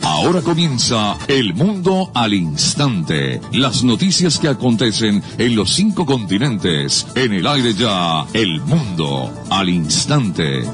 Ahora comienza El Mundo al Instante. Las noticias que acontecen en los 5 continentes. En el aire ya, El Mundo al Instante.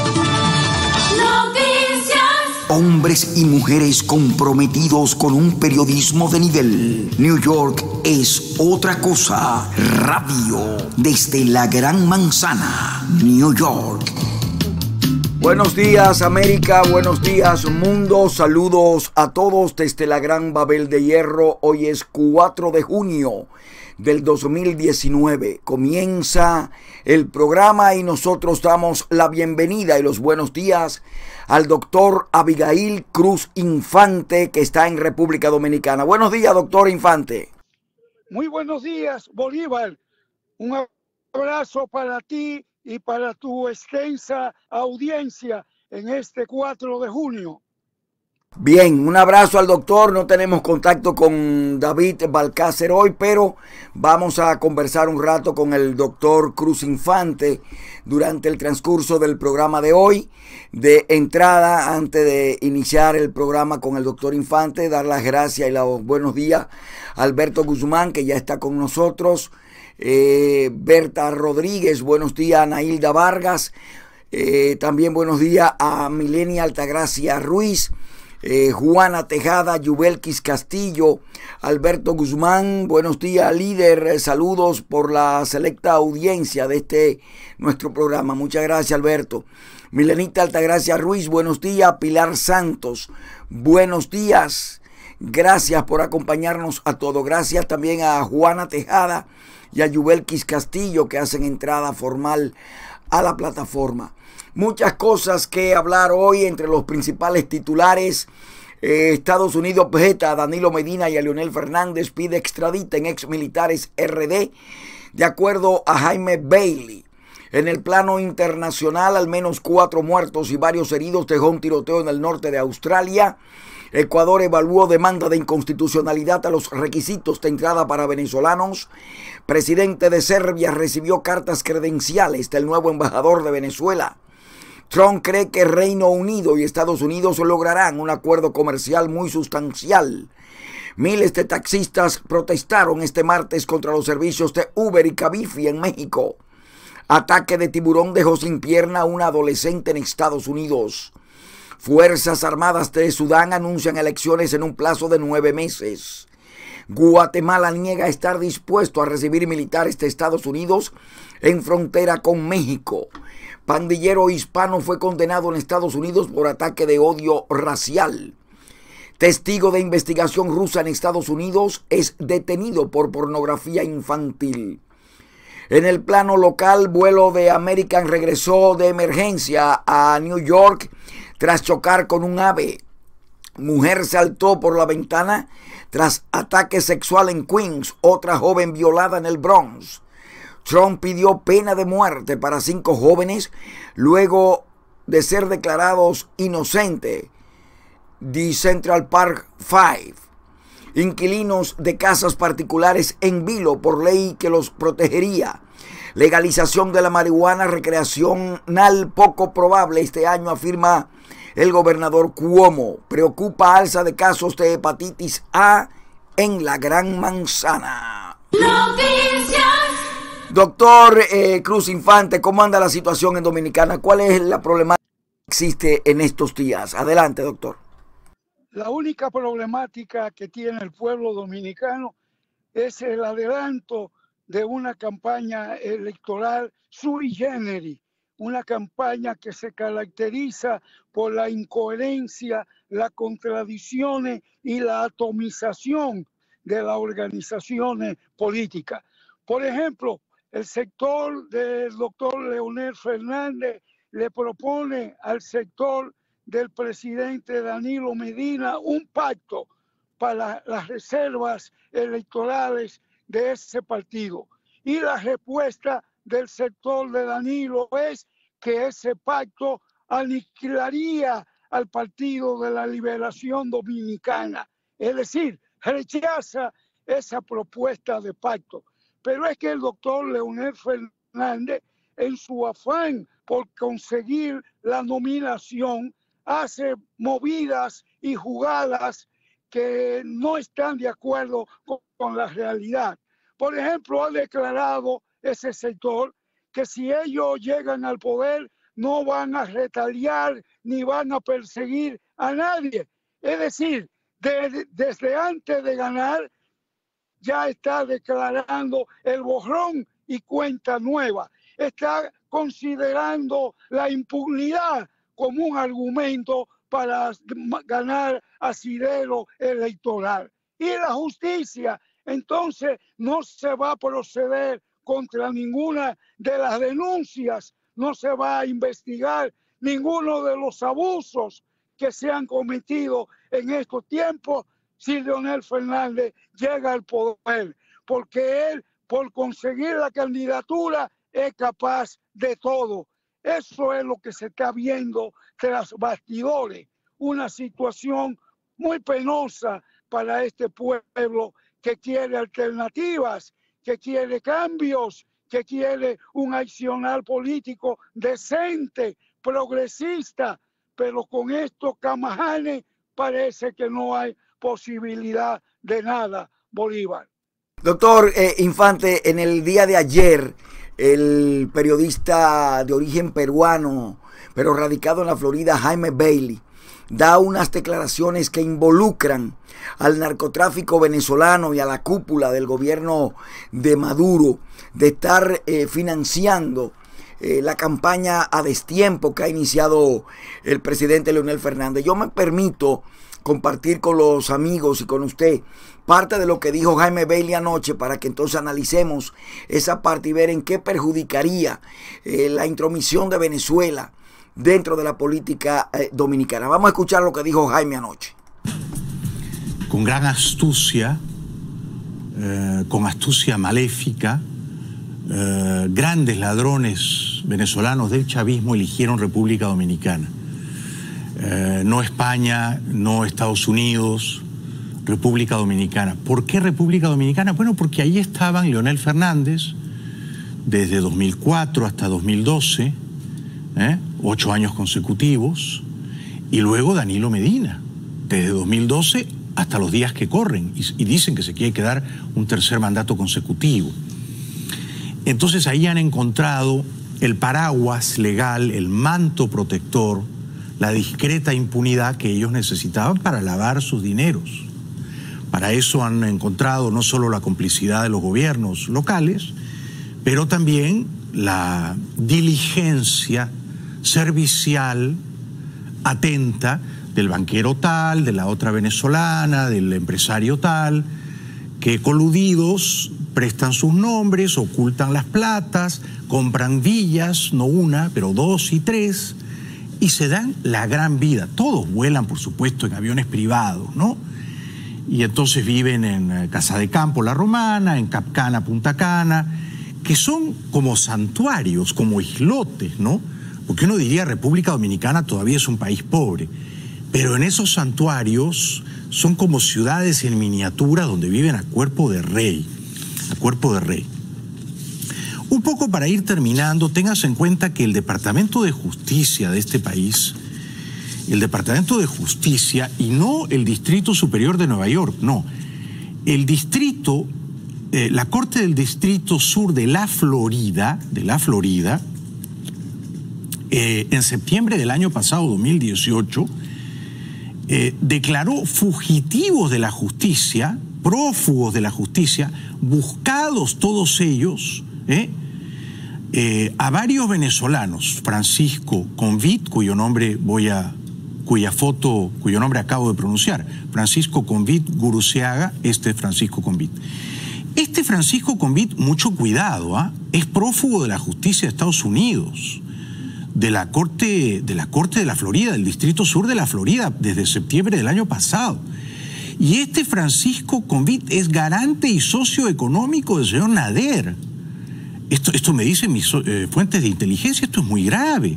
Hombres y mujeres comprometidos con un periodismo de nivel. New York es otra cosa. Radio desde la Gran Manzana, New York. Buenos días, América. Buenos días, mundo. Saludos a todos desde la Gran Babel de Hierro. Hoy es 4 de junio del 2019. Comienza el programa y nosotros damos la bienvenida y los buenos días al doctor Abigail Cruz Infante, que está en República Dominicana. Buenos días, doctor Infante. Muy buenos días, Bolívar. Un abrazo para ti y para tu extensa audiencia en este 4 de junio. Bien, un abrazo al doctor. No tenemos contacto con David Balcácer hoy, pero vamos a conversar un rato con el doctor Cruz Infante durante el transcurso del programa de hoy. De entrada, antes de iniciar el programa con el doctor Infante, dar las gracias y los buenos días a Alberto Guzmán, que ya está con nosotros. Berta Rodríguez, buenos días a Nailda Vargas, también buenos días a Milenia Altagracia Ruiz, Juana Tejada, Yubelkis Castillo, Alberto Guzmán, buenos días líder, saludos por la selecta audiencia de nuestro programa, muchas gracias Alberto. Milenita Altagracia Ruiz, buenos días. Pilar Santos, buenos días, gracias por acompañarnos a todos, gracias también a Juana Tejada y a Yubelkis Castillo, que hacen entrada formal a la plataforma. Muchas cosas que hablar hoy. Entre los principales titulares: Estados Unidos veta a Danilo Medina y a Leonel Fernández, pide extraditen ex militares RD, de acuerdo a Jaime Bailey. En el plano internacional, al menos 4 muertos y varios heridos dejó un tiroteo en el norte de Australia. Ecuador evaluó demanda de inconstitucionalidad a los requisitos de entrada para venezolanos. Presidente de Serbia recibió cartas credenciales del nuevo embajador de Venezuela. Trump cree que Reino Unido y Estados Unidos lograrán un acuerdo comercial muy sustancial. Miles de taxistas protestaron este martes contra los servicios de Uber y Cabify en México. Ataque de tiburón dejó sin pierna a una adolescente en Estados Unidos. Fuerzas Armadas de Sudán anuncian elecciones en un plazo de 9 meses. Guatemala niega estar dispuesto a recibir militares de Estados Unidos en frontera con México. Pandillero hispano fue condenado en Estados Unidos por ataque de odio racial. Testigo de investigación rusa en Estados Unidos es detenido por pornografía infantil. En el plano local, vuelo de American regresó de emergencia a New York tras chocar con un ave. Mujer saltó por la ventana tras ataque sexual en Queens. Otra joven violada en el Bronx. Trump pidió pena de muerte para 5 jóvenes luego de ser declarados inocentes. The Central Park 5. Inquilinos de casas particulares en vilo por ley que los protegería. Legalización de la marihuana recreacional poco probable este año, afirma el gobernador Cuomo. Preocupa alza de casos de hepatitis A en la Gran Manzana. Noticias. Doctor Cruz Infante, ¿cómo anda la situación en Dominicana? ¿Cuál es la problemática que existe en estos días? Adelante, doctor. La única problemática que tiene el pueblo dominicano es el adelanto de una campaña electoral sui generis, una campaña que se caracteriza por la incoherencia, las contradicciones y la atomización de las organizaciones políticas. Por ejemplo, el sector del doctor Leonel Fernández le propone al sector del presidente Danilo Medina un pacto para las reservas electorales de ese partido. Y la respuesta del sector de Danilo es que ese pacto aniquilaría al Partido de la Liberación Dominicana. Es decir, rechaza esa propuesta de pacto. Pero es que el doctor Leonel Fernández, en su afán por conseguir la nominación, hace movidas y jugadas que no están de acuerdo con la realidad. Por ejemplo, ha declarado ese sector que si ellos llegan al poder no van a retaliar ni van a perseguir a nadie. Es decir, desde antes de ganar ya está declarando el borrón y cuenta nueva. Está considerando la impunidad como un argumento para ganar asidero electoral. Y la justicia, entonces, no se va a proceder contra ninguna de las denuncias, no se va a investigar ninguno de los abusos que se han cometido en estos tiempos si Leonel Fernández llega al poder, porque él, por conseguir la candidatura, es capaz de todo. Eso es lo que se está viendo tras bastidores, una situación muy penosa para este pueblo que quiere alternativas, que quiere cambios, que quiere un accionar político decente, progresista, pero con estos camajanes parece que no hay posibilidad de nada, Bolívar. Doctor Infante, en el día de ayer, el periodista de origen peruano, pero radicado en la Florida, Jaime Bailey, da unas declaraciones que involucran al narcotráfico venezolano y a la cúpula del gobierno de Maduro de estar financiando la campaña a destiempo que ha iniciado el presidente Leonel Fernández. Yo me permito compartir con los amigos y con usted parte de lo que dijo Jaime Bailey anoche para que entonces analicemos esa parte y ver en qué perjudicaría la intromisión de Venezuela dentro de la política dominicana. Vamos a escuchar lo que dijo Jaime anoche. Con gran astucia, con astucia maléfica, grandes ladrones venezolanos del chavismo eligieron República Dominicana. No España, no Estados Unidos, República Dominicana. ¿Por qué República Dominicana? Bueno, porque ahí estaban Leonel Fernández desde 2004 hasta 2012, 8 años consecutivos, y luego Danilo Medina, desde 2012 hasta los días que corren, y dicen que se quiere quedar un tercer mandato consecutivo. Entonces ahí han encontrado el paraguas legal, el manto protector, la discreta impunidad que ellos necesitaban para lavar sus dineros. Para eso han encontrado no solo la complicidad de los gobiernos locales, pero también la diligencia servicial, atenta, del banquero tal, de la otra venezolana, del empresario tal, que coludidos prestan sus nombres, ocultan las platas, compran villas, no una, pero 2 y 3, y se dan la gran vida. Todos vuelan, por supuesto, en aviones privados, ¿no? Y entonces viven en Casa de Campo, La Romana, en Capcana, Punta Cana, que son como santuarios, como islotes, ¿no? Porque uno diría República Dominicana todavía es un país pobre, pero en esos santuarios son como ciudades en miniatura donde viven a cuerpo de rey, a cuerpo de rey. Un poco para ir terminando, tengas en cuenta que el Departamento de Justicia de este país, el Departamento de Justicia, y no el Distrito Superior de Nueva York, no, el distrito, la Corte del Distrito Sur de la Florida, en septiembre del año pasado, 2018, declaró fugitivos de la justicia, prófugos de la justicia, buscados todos ellos, a varios venezolanos. Francisco Convit, cuyo nombre acabo de pronunciar, Francisco Convit Guruceaga, Francisco Convit. Este Francisco Convit, mucho cuidado, es prófugo de la justicia de Estados Unidos, de la Corte de la Florida, del Distrito Sur de la Florida, desde septiembre del año pasado. Y este Francisco Convit es garante y socio económico del señor Nader. Esto me dicen mis fuentes de inteligencia, esto es muy grave.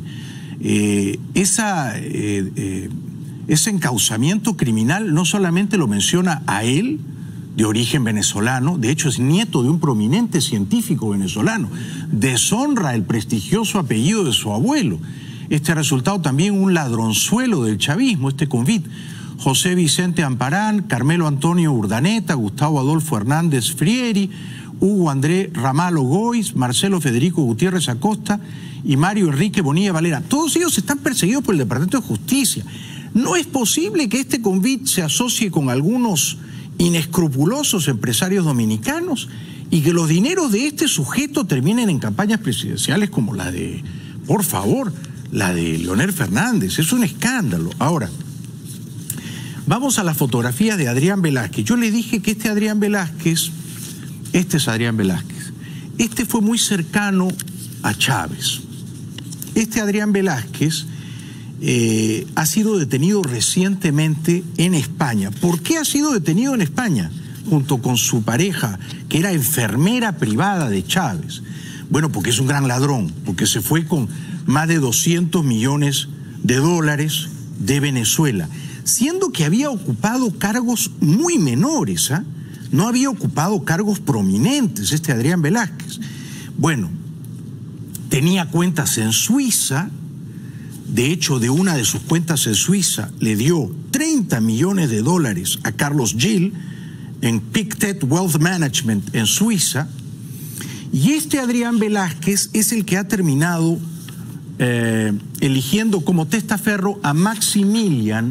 Ese encauzamiento criminal no solamente lo menciona a él, de origen venezolano, de hecho es nieto de un prominente científico venezolano, deshonra el prestigioso apellido de su abuelo. este resultado también un ladronzuelo del chavismo, este convit. José Vicente Amparán, Carmelo Antonio Urdaneta, Gustavo Adolfo Hernández Frieri, Hugo André Ramalo Gois, Marcelo Federico Gutiérrez Acosta y Mario Enrique Bonilla Valera. Todos ellos están perseguidos por el Departamento de Justicia. No es posible que este convit se asocie con algunos inescrupulosos empresarios dominicanos y que los dineros de este sujeto terminen en campañas presidenciales como la de, por favor, la de Leonel Fernández. Es un escándalo. Ahora, vamos a la fotografía de Adrián Velázquez. Yo le dije que este es Adrián Velázquez, este fue muy cercano a Chávez. Este Adrián Velázquez ha sido detenido recientemente en España. ¿Por qué ha sido detenido en España? Junto con su pareja, que era enfermera privada de Chávez. Bueno, porque es un gran ladrón, porque se fue con más de 200 millones de dólares de Venezuela, siendo que había ocupado cargos muy menores, ¿ah? No había ocupado cargos prominentes este Adrián Velázquez. Bueno, tenía cuentas en Suiza. De hecho, de una de sus cuentas en Suiza le dio 30 millones de dólares a Carlos Gil en Pictet Wealth Management en Suiza. Y este Adrián Velázquez es el que ha terminado eligiendo como testaferro a Maximilian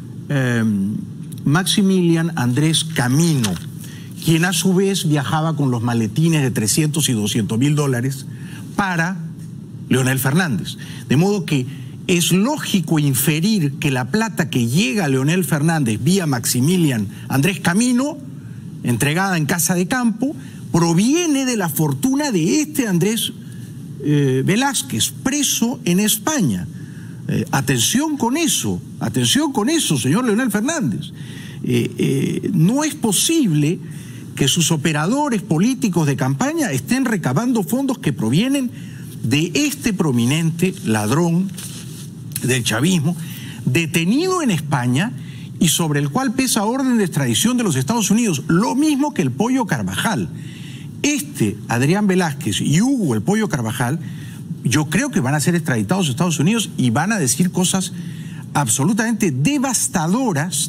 Andrés Camino, quien a su vez viajaba con los maletines de 300 y 200 mil dólares para Leonel Fernández. De modo que es lógico inferir que la plata que llega a Leonel Fernández vía Maximilian Andrés Camino, entregada en Casa de Campo, proviene de la fortuna de este Andrés Velázquez, preso en España. Atención con eso, señor Leonel Fernández. No es posible que sus operadores políticos de campaña estén recabando fondos que provienen de este prominente ladrón del chavismo, detenido en España y sobre el cual pesa orden de extradición de los Estados Unidos, lo mismo que el Pollo Carvajal. Este Adrián Velázquez y Hugo el Pollo Carvajal, yo creo que van a ser extraditados a Estados Unidos y van a decir cosas absolutamente devastadoras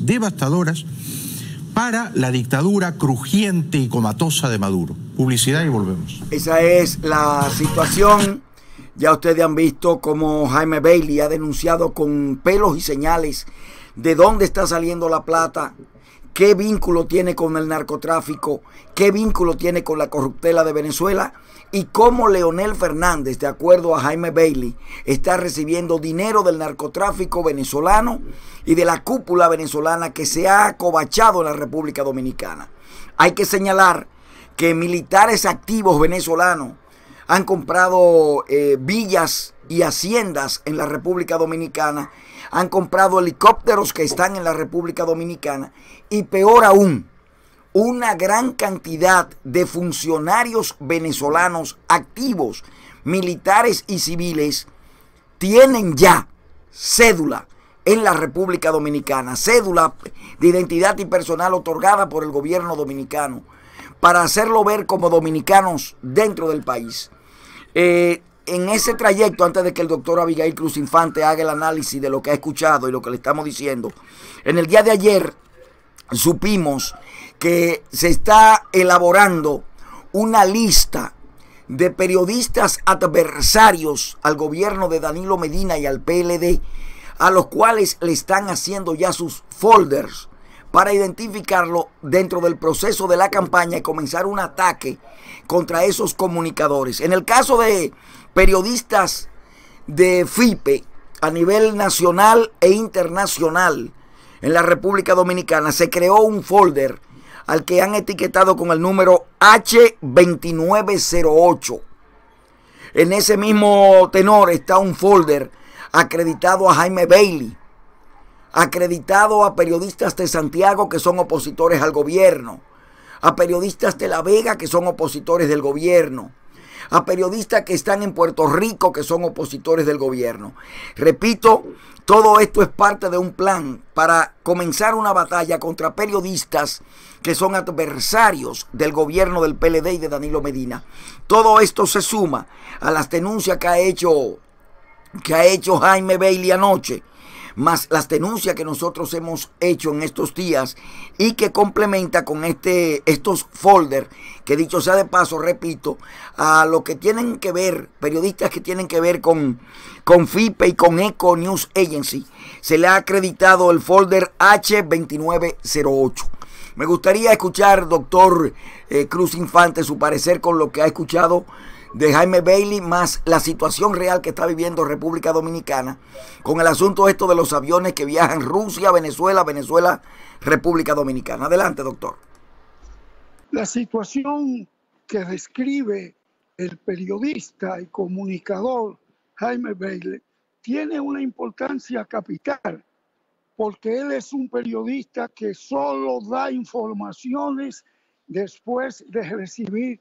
para la dictadura crujiente y comatosa de Maduro. Publicidad y volvemos. Esa es la situación. Ya ustedes han visto cómo Jaime Bailey ha denunciado con pelos y señales de dónde está saliendo la plata, qué vínculo tiene con el narcotráfico, qué vínculo tiene con la corruptela de Venezuela y cómo Leonel Fernández, de acuerdo a Jaime Bailey, está recibiendo dinero del narcotráfico venezolano y de la cúpula venezolana que se ha acobachado en la República Dominicana. Hay que señalar que militares activos venezolanos han comprado villas y haciendas en la República Dominicana, han comprado helicópteros que están en la República Dominicana y peor aún, una gran cantidad de funcionarios venezolanos activos, militares y civiles, tienen ya cédula en la República Dominicana, cédula de identidad y personal otorgada por el gobierno dominicano para hacerlo ver como dominicanos dentro del país. En ese trayecto, antes de que el doctor Abigail Cruz Infante haga el análisis de lo que ha escuchado y lo que le estamos diciendo, en el día de ayer supimos que se está elaborando una lista de periodistas adversarios al gobierno de Danilo Medina y al PLD, a los cuales le están haciendo ya sus folders para identificarlo dentro del proceso de la campaña y comenzar un ataque contra esos comunicadores. En el caso de periodistas de FIPE a nivel nacional e internacional en la República Dominicana, se creó un folder al que han etiquetado con el número H2908. En ese mismo tenor está un folder acreditado a Jaime Bailey, acreditado a periodistas de Santiago que son opositores al gobierno, a periodistas de La Vega que son opositores del gobierno, a periodistas que están en Puerto Rico que son opositores del gobierno. Repito, todo esto es parte de un plan para comenzar una batalla contra periodistas que son adversarios del gobierno del PLD y de Danilo Medina. Todo esto se suma a las denuncias que ha hecho que ha hecho Jaime Bailey anoche, más las denuncias que nosotros hemos hecho en estos días y que complementa con estos folders, que dicho sea de paso, repito, a lo que tienen que ver, periodistas que tienen que ver con FIPE y con Eco News Agency, se le ha acreditado el folder H2908. Me gustaría escuchar, doctor Cruz Infante, su parecer con lo que ha escuchado de Jaime Bailey, más la situación real que está viviendo República Dominicana con el asunto esto de los aviones que viajan Rusia, Venezuela, República Dominicana. Adelante, doctor. La situación que describe el periodista y comunicador Jaime Bailey tiene una importancia capital, porque él es un periodista que solo da informaciones después de recibir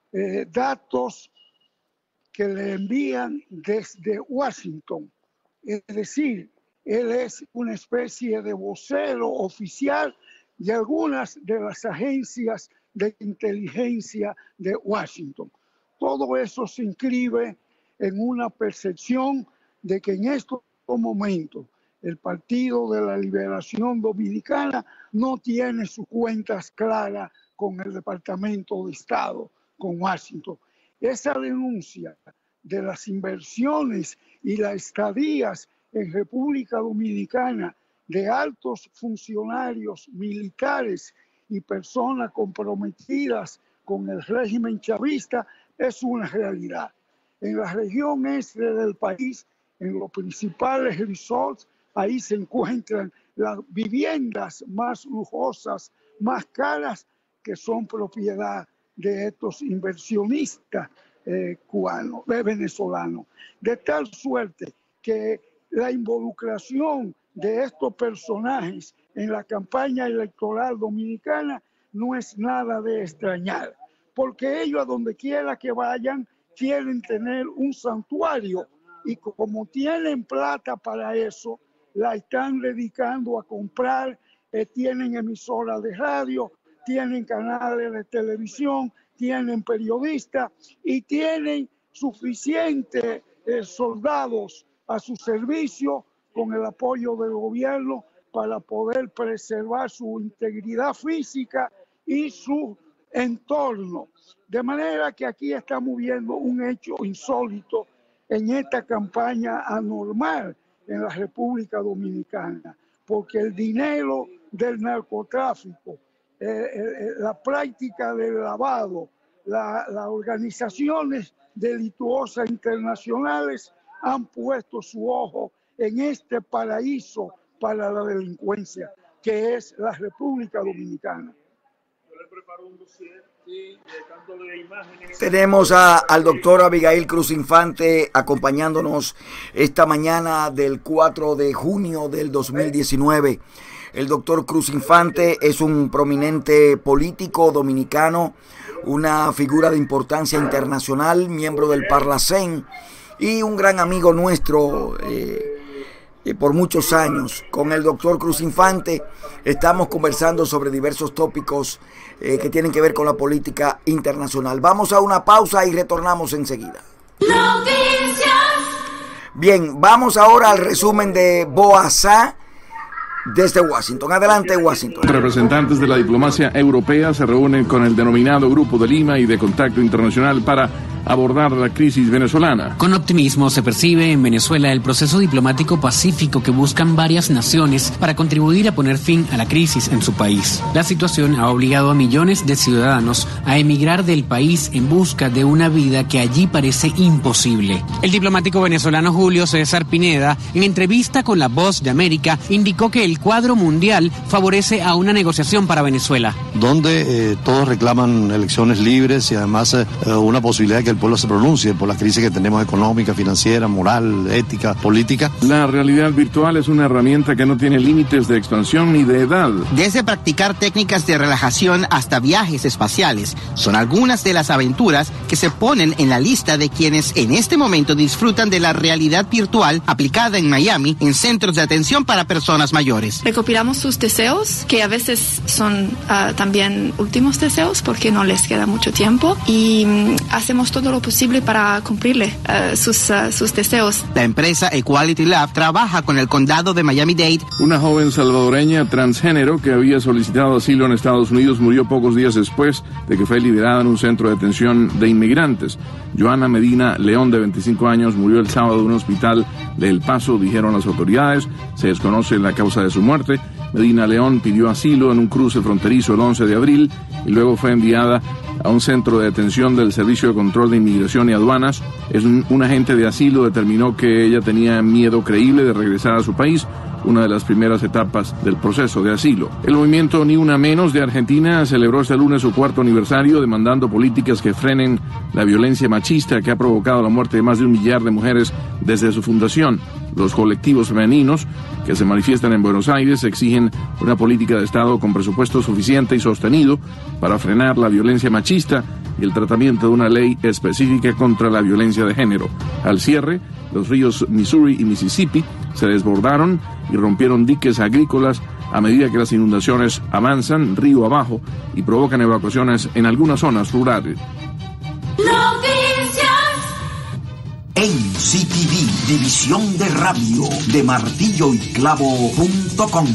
datos que le envían desde Washington. Es decir, él es una especie de vocero oficial de algunas de las agencias de inteligencia de Washington. Todo eso se inscribe en una percepción de que en estos momentos el Partido de la Liberación Dominicana no tiene sus cuentas claras con el Departamento de Estado, con Washington. Esa denuncia de las inversiones y las estadías en República Dominicana de altos funcionarios militares y personas comprometidas con el régimen chavista es una realidad. En la región este del país, en los principales resorts, ahí se encuentran las viviendas más lujosas, más caras, que son propiedad de estos inversionistas venezolanos. De tal suerte que la involucración de estos personajes en la campaña electoral dominicana no es nada de extrañar, porque ellos a donde quiera que vayan quieren tener un santuario y como tienen plata para eso, la están dedicando a comprar, tienen emisoras de radio, tienen canales de televisión, tienen periodistas y tienen suficientes soldados a su servicio con el apoyo del gobierno para poder preservar su integridad física y su entorno. De manera que aquí estamos viendo un hecho insólito en esta campaña anormal en la República Dominicana, porque el dinero del narcotráfico, la práctica del lavado, las organizaciones delituosas internacionales han puesto su ojo en este paraíso para la delincuencia, que es la República Dominicana. Tenemos al doctor Abigail Cruz Infante acompañándonos esta mañana del 4 de junio del 2019. El doctor Cruz Infante es un prominente político dominicano, una figura de importancia internacional, miembro del Parlacén y un gran amigo nuestro por muchos años. Con el doctor Cruz Infante estamos conversando sobre diversos tópicos que tienen que ver con la política internacional. Vamos a una pausa y retornamos enseguida. Noticias. Bien, vamos ahora al resumen de Boazá desde Washington. Adelante, Washington. Representantes de la diplomacia europea se reúnen con el denominado Grupo de Lima y de Contacto Internacional para abordar la crisis venezolana. Con optimismo se percibe en Venezuela el proceso diplomático pacífico que buscan varias naciones para contribuir a poner fin a la crisis en su país. La situación ha obligado a millones de ciudadanos a emigrar del país en busca de una vida que allí parece imposible. El diplomático venezolano Julio César Pineda, en entrevista con La Voz de América, indicó que el cuadro mundial favorece a una negociación para Venezuela. Donde todos reclaman elecciones libres y además una posibilidad de que el pueblo se pronuncie por la crisis que tenemos económica, financiera, moral, ética, política. La realidad virtual es una herramienta que no tiene límites de expansión ni de edad. Desde practicar técnicas de relajación hasta viajes espaciales, son algunas de las aventuras que se ponen en la lista de quienes en este momento disfrutan de la realidad virtual aplicada en Miami en centros de atención para personas mayores. Recopilamos sus deseos, que a veces son también últimos deseos porque no les queda mucho tiempo, y hacemos todo todo lo posible para cumplirle sus deseos. La empresa Equality Lab trabaja con el condado de Miami-Dade. Una joven salvadoreña transgénero que había solicitado asilo en Estados Unidos murió pocos días después de que fue liberada en un centro de detención de inmigrantes. Joana Medina León, de 25 años, murió el sábado en un hospital de El Paso, dijeron las autoridades. Se desconoce la causa de su muerte. Medina León pidió asilo en un cruce fronterizo el 11 de abril y luego fue enviada a un centro de detención del Servicio de Control de Inmigración y Aduanas. Un agente de asilo determinó que ella tenía miedo creíble de regresar a su país, una de las primeras etapas del proceso de asilo. El movimiento Ni Una Menos de Argentina celebró este lunes su 4º aniversario demandando políticas que frenen la violencia machista que ha provocado la muerte de más de 1 millar de mujeres desde su fundación. Los colectivos femeninos que se manifiestan en Buenos Aires exigen una política de Estado con presupuesto suficiente y sostenido para frenar la violencia machista y el tratamiento de una ley específica contra la violencia de género. Al cierre, los ríos Missouri y Mississippi se desbordaron y rompieron diques agrícolas a medida que las inundaciones avanzan río abajo y provocan evacuaciones en algunas zonas rurales. NCTV, división de radio de martilloyclavo.com.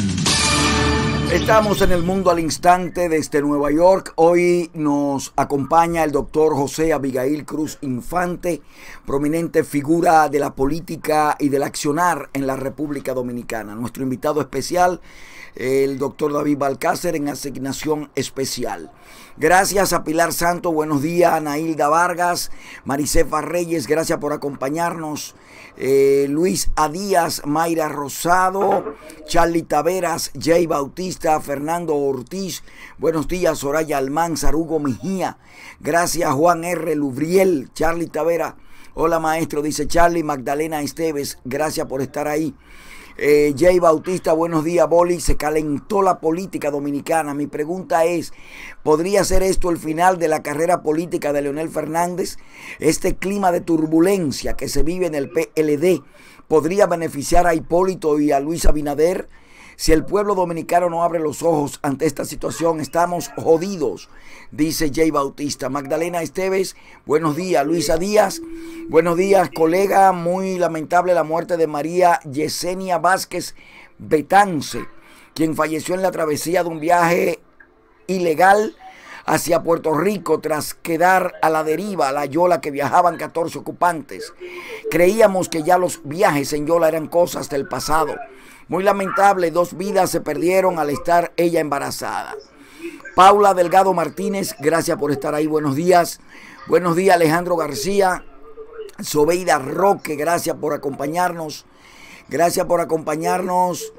Estamos en el mundo al instante desde Nueva York. Hoy nos acompaña el doctor José Abigail Cruz Infante, prominente figura de la política y del accionar en la República Dominicana. Nuestro invitado especial, el doctor David Balcácer, en asignación especial. Gracias a Pilar Santo, buenos días. A Nailda Vargas, Maricefa Reyes, gracias por acompañarnos. Luis A. Díaz, Mayra Rosado, Charlie Taveras, Jay Bautista, Fernando Ortiz, buenos días. Soraya Almanzar, Hugo Mejía, gracias. Juan R. Lubriel, Charlie Taveras, hola maestro, dice Charlie. Magdalena Esteves, gracias por estar ahí. Jay Bautista, buenos días. Boli, se calentó la política dominicana. Mi pregunta es, ¿podría ser esto el final de la carrera política de Leonel Fernández? Este clima de turbulencia que se vive en el PLD, ¿podría beneficiar a Hipólito y a Luis Abinader? Si el pueblo dominicano no abre los ojos ante esta situación, estamos jodidos, dice Jay Bautista. Magdalena Esteves, buenos días. Luisa Díaz, buenos días, colega. Muy lamentable la muerte de María Yesenia Vázquez Betance, quien falleció en la travesía de un viaje ilegal hacia Puerto Rico tras quedar a la deriva la yola que viajaban 14 ocupantes. Creíamos que ya los viajes en yola eran cosas del pasado. Muy lamentable, 2 vidas se perdieron al estar ella embarazada. Paula Delgado Martínez, gracias por estar ahí, buenos días. Buenos días, Alejandro García. Sobeida Roque, gracias por acompañarnos. Gracias por acompañarnos.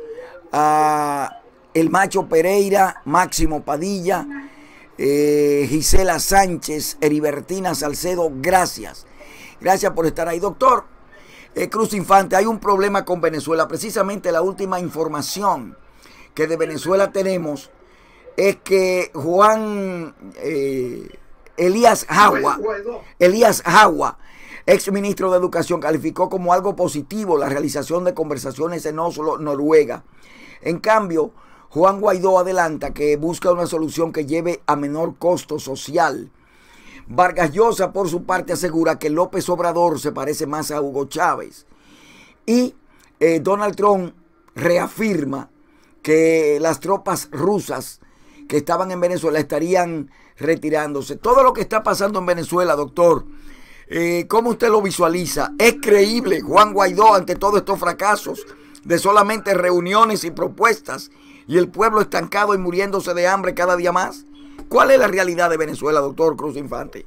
A El Macho Pereira, Máximo Padilla, Gisela Sánchez, Heribertina Salcedo, gracias. Gracias por estar ahí. Doctor Cruz Infante, hay un problema con Venezuela. Precisamente la última información que de Venezuela tenemos es que Juan Elías Jagua, ex ministro de Educación, calificó como algo positivo la realización de conversaciones en Oslo, Noruega. En cambio, Juan Guaidó adelanta que busca una solución que lleve a menor costo social. Vargas Llosa, por su parte, asegura que López Obrador se parece más a Hugo Chávez. Y Donald Trump reafirma que las tropas rusas que estaban en Venezuela estarían retirándose. Todo lo que está pasando en Venezuela, doctor, ¿cómo usted lo visualiza? ¿Es creíble Juan Guaidó ante todos estos fracasos de solamente reuniones y propuestas y el pueblo estancado y muriéndose de hambre cada día más? ¿Cuál es la realidad de Venezuela, doctor Cruz Infante?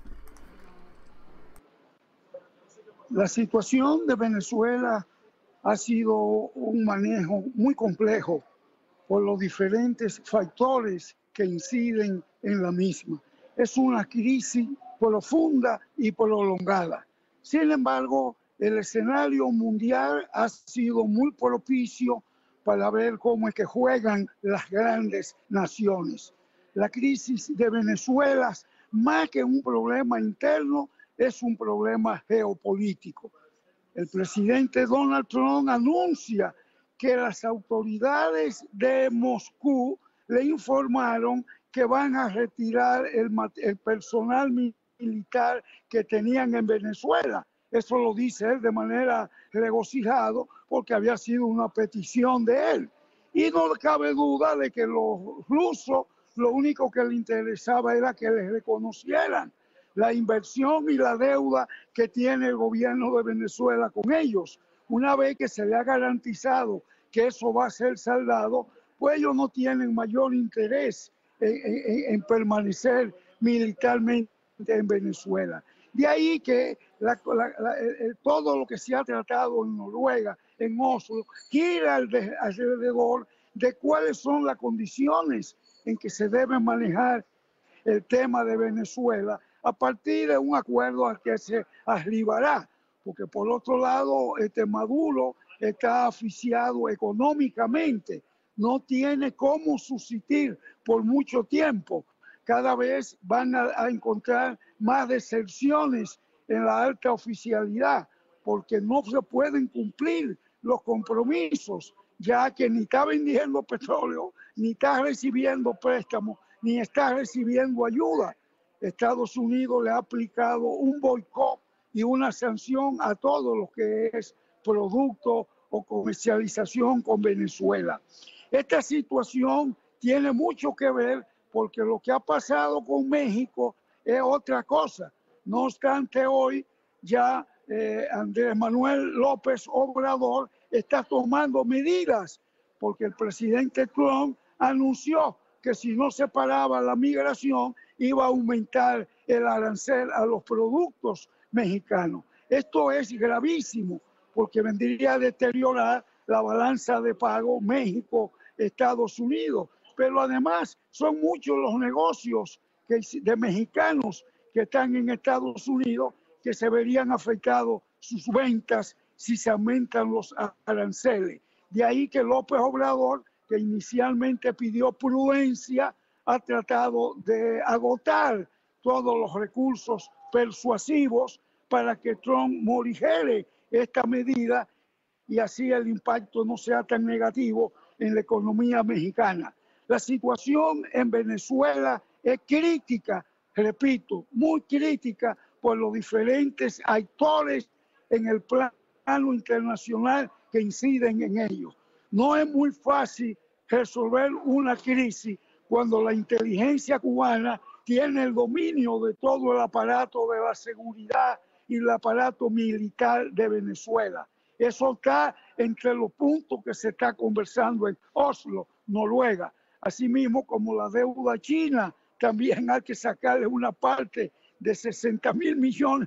La situación de Venezuela ha sido un manejo muy complejo por los diferentes factores que inciden en la misma. Es una crisis profunda y prolongada. Sin embargo, el escenario mundial ha sido muy propicio para ver cómo es que juegan las grandes naciones. La crisis de Venezuela, más que un problema interno, es un problema geopolítico. El presidente Donald Trump anuncia que las autoridades de Moscú le informaron que van a retirar el personal militar que tenían en Venezuela. Eso lo dice él de manera regocijado porque había sido una petición de él. Y no cabe duda de que los rusos lo único que les interesaba era que les reconocieran la inversión y la deuda que tiene el gobierno de Venezuela con ellos. Una vez que se le ha garantizado que eso va a ser saldado, pues ellos no tienen mayor interés en permanecer militarmente en Venezuela. De ahí que todo lo que se ha tratado en Noruega, en Oslo, gira alrededor de cuáles son las condiciones en que se debe manejar el tema de Venezuela a partir de un acuerdo al que se arribará, porque por otro lado Maduro está asfixiado económicamente, no tiene cómo subsistir por mucho tiempo. Cada vez van a encontrar más deserciones en la alta oficialidad, porque no se pueden cumplir los compromisos, ya que ni está vendiendo petróleo, ni está recibiendo préstamos, ni está recibiendo ayuda. Estados Unidos le ha aplicado un boicot y una sanción a todo lo que es producto o comercialización con Venezuela. Esta situación tiene mucho que ver porque lo que ha pasado con México es otra cosa. No obstante, hoy ya Andrés Manuel López Obrador está tomando medidas porque el presidente Trump anunció que si no se paraba la migración iba a aumentar el arancel a los productos mexicanos. Esto es gravísimo porque vendría a deteriorar la balanza de pago México-Estados Unidos. Pero además son muchos los negocios de mexicanos que están en Estados Unidos que se verían afectados sus ventas si se aumentan los aranceles. De ahí que López Obrador, que inicialmente pidió prudencia, ha tratado de agotar todos los recursos persuasivos para que Trump morigere esta medida y así el impacto no sea tan negativo en la economía mexicana. La situación en Venezuela es crítica, repito, muy crítica por los diferentes actores en el plano internacional que inciden en ello. No es muy fácil resolver una crisis cuando la inteligencia cubana tiene el dominio de todo el aparato de la seguridad y el aparato militar de Venezuela. Eso está entre los puntos que se está conversando en Oslo, Noruega. Asimismo, como la deuda china, también hay que sacarle una parte de $60.000 millones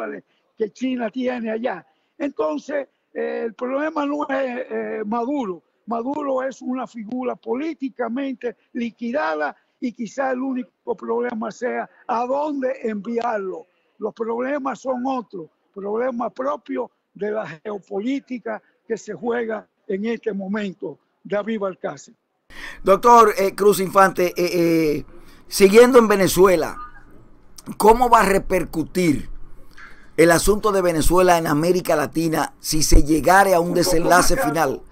que China tiene allá. Entonces, el problema no es Maduro. Maduro es una figura políticamente liquidada y quizá el único problema sea a dónde enviarlo. Los problemas son otros, problemas propios de la geopolítica que se juega en este momento. David Balcácer. Doctor Cruz Infante, siguiendo en Venezuela, ¿cómo va a repercutir el asunto de Venezuela en América Latina si se llegare a un desenlace final?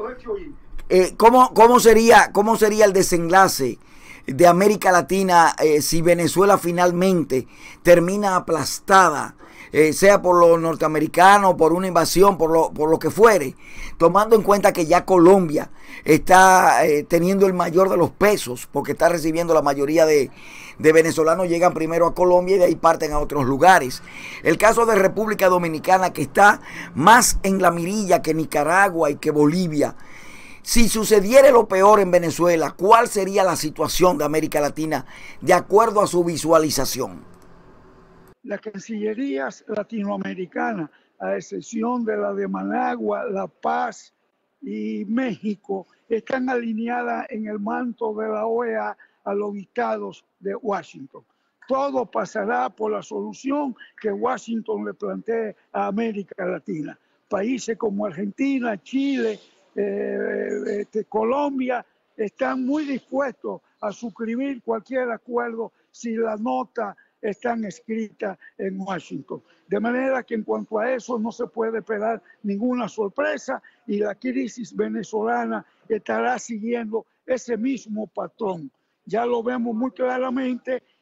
¿Cómo sería el desenlace de América Latina si Venezuela finalmente termina aplastada, sea por los norteamericanos, por una invasión, por lo que fuere, tomando en cuenta que ya Colombia está teniendo el mayor de los pesos, porque está recibiendo la mayoría de venezolanos, llegan primero a Colombia y de ahí parten a otros lugares? El caso de República Dominicana, que está más en la mirilla que Nicaragua y que Bolivia. Si sucediera lo peor en Venezuela, ¿cuál sería la situación de América Latina de acuerdo a su visualización? Las cancillerías latinoamericanas, a excepción de la de Managua, La Paz y México, están alineadas en el manto de la OEA a los dictados de Washington. Todo pasará por la solución que Washington le plantee a América Latina. Países como Argentina, Chile, Colombia están muy dispuestos a suscribir cualquier acuerdo si la nota están escritas en Washington. De manera que en cuanto a eso no se puede esperar ninguna sorpresa y la crisis venezolana estará siguiendo ese mismo patrón. Ya lo vemos muy claramente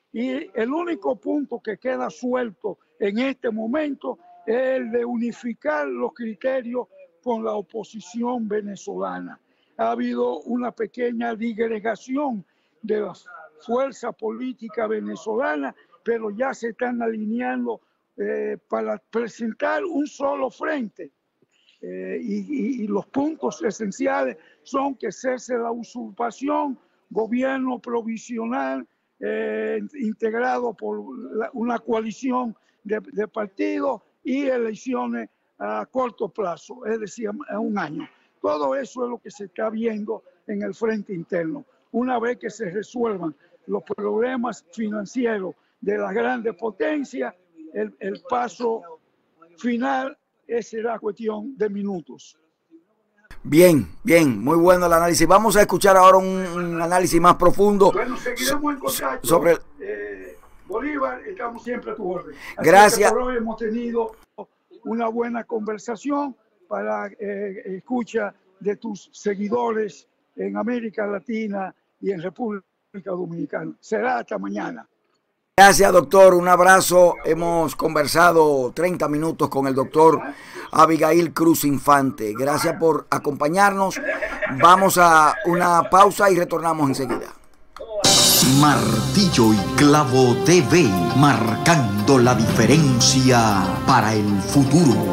Y el único punto que queda suelto en este momento es el de unificar los criterios con la oposición venezolana. Ha habido una pequeña disgregación de la fuerza política venezolana, pero ya se están alineando para presentar un solo frente. Y los puntos esenciales son que cese la usurpación, gobierno provisional integrado por una coalición de partidos y elecciones a corto plazo, es decir, a un año. Todo eso es lo que se está viendo en el frente interno. Una vez que se resuelvan los problemas financieros de las grandes potencias, el paso final será cuestión de minutos. Bien, muy bueno el análisis. Vamos a escuchar ahora un análisis más profundo. Bueno, seguiremos en contacto. Sobre Bolívar, estamos siempre a tu orden. Gracias. Por hoy hemos tenido una buena conversación para escucha de tus seguidores en América Latina y en República Dominicana. Será hasta mañana. Gracias, doctor. Un abrazo. Hemos conversado 30 minutos con el doctor Abigail Cruz Infante. Gracias por acompañarnos. Vamos a una pausa y retornamos enseguida. Martillo y Clavo TV, marcando la diferencia para el futuro.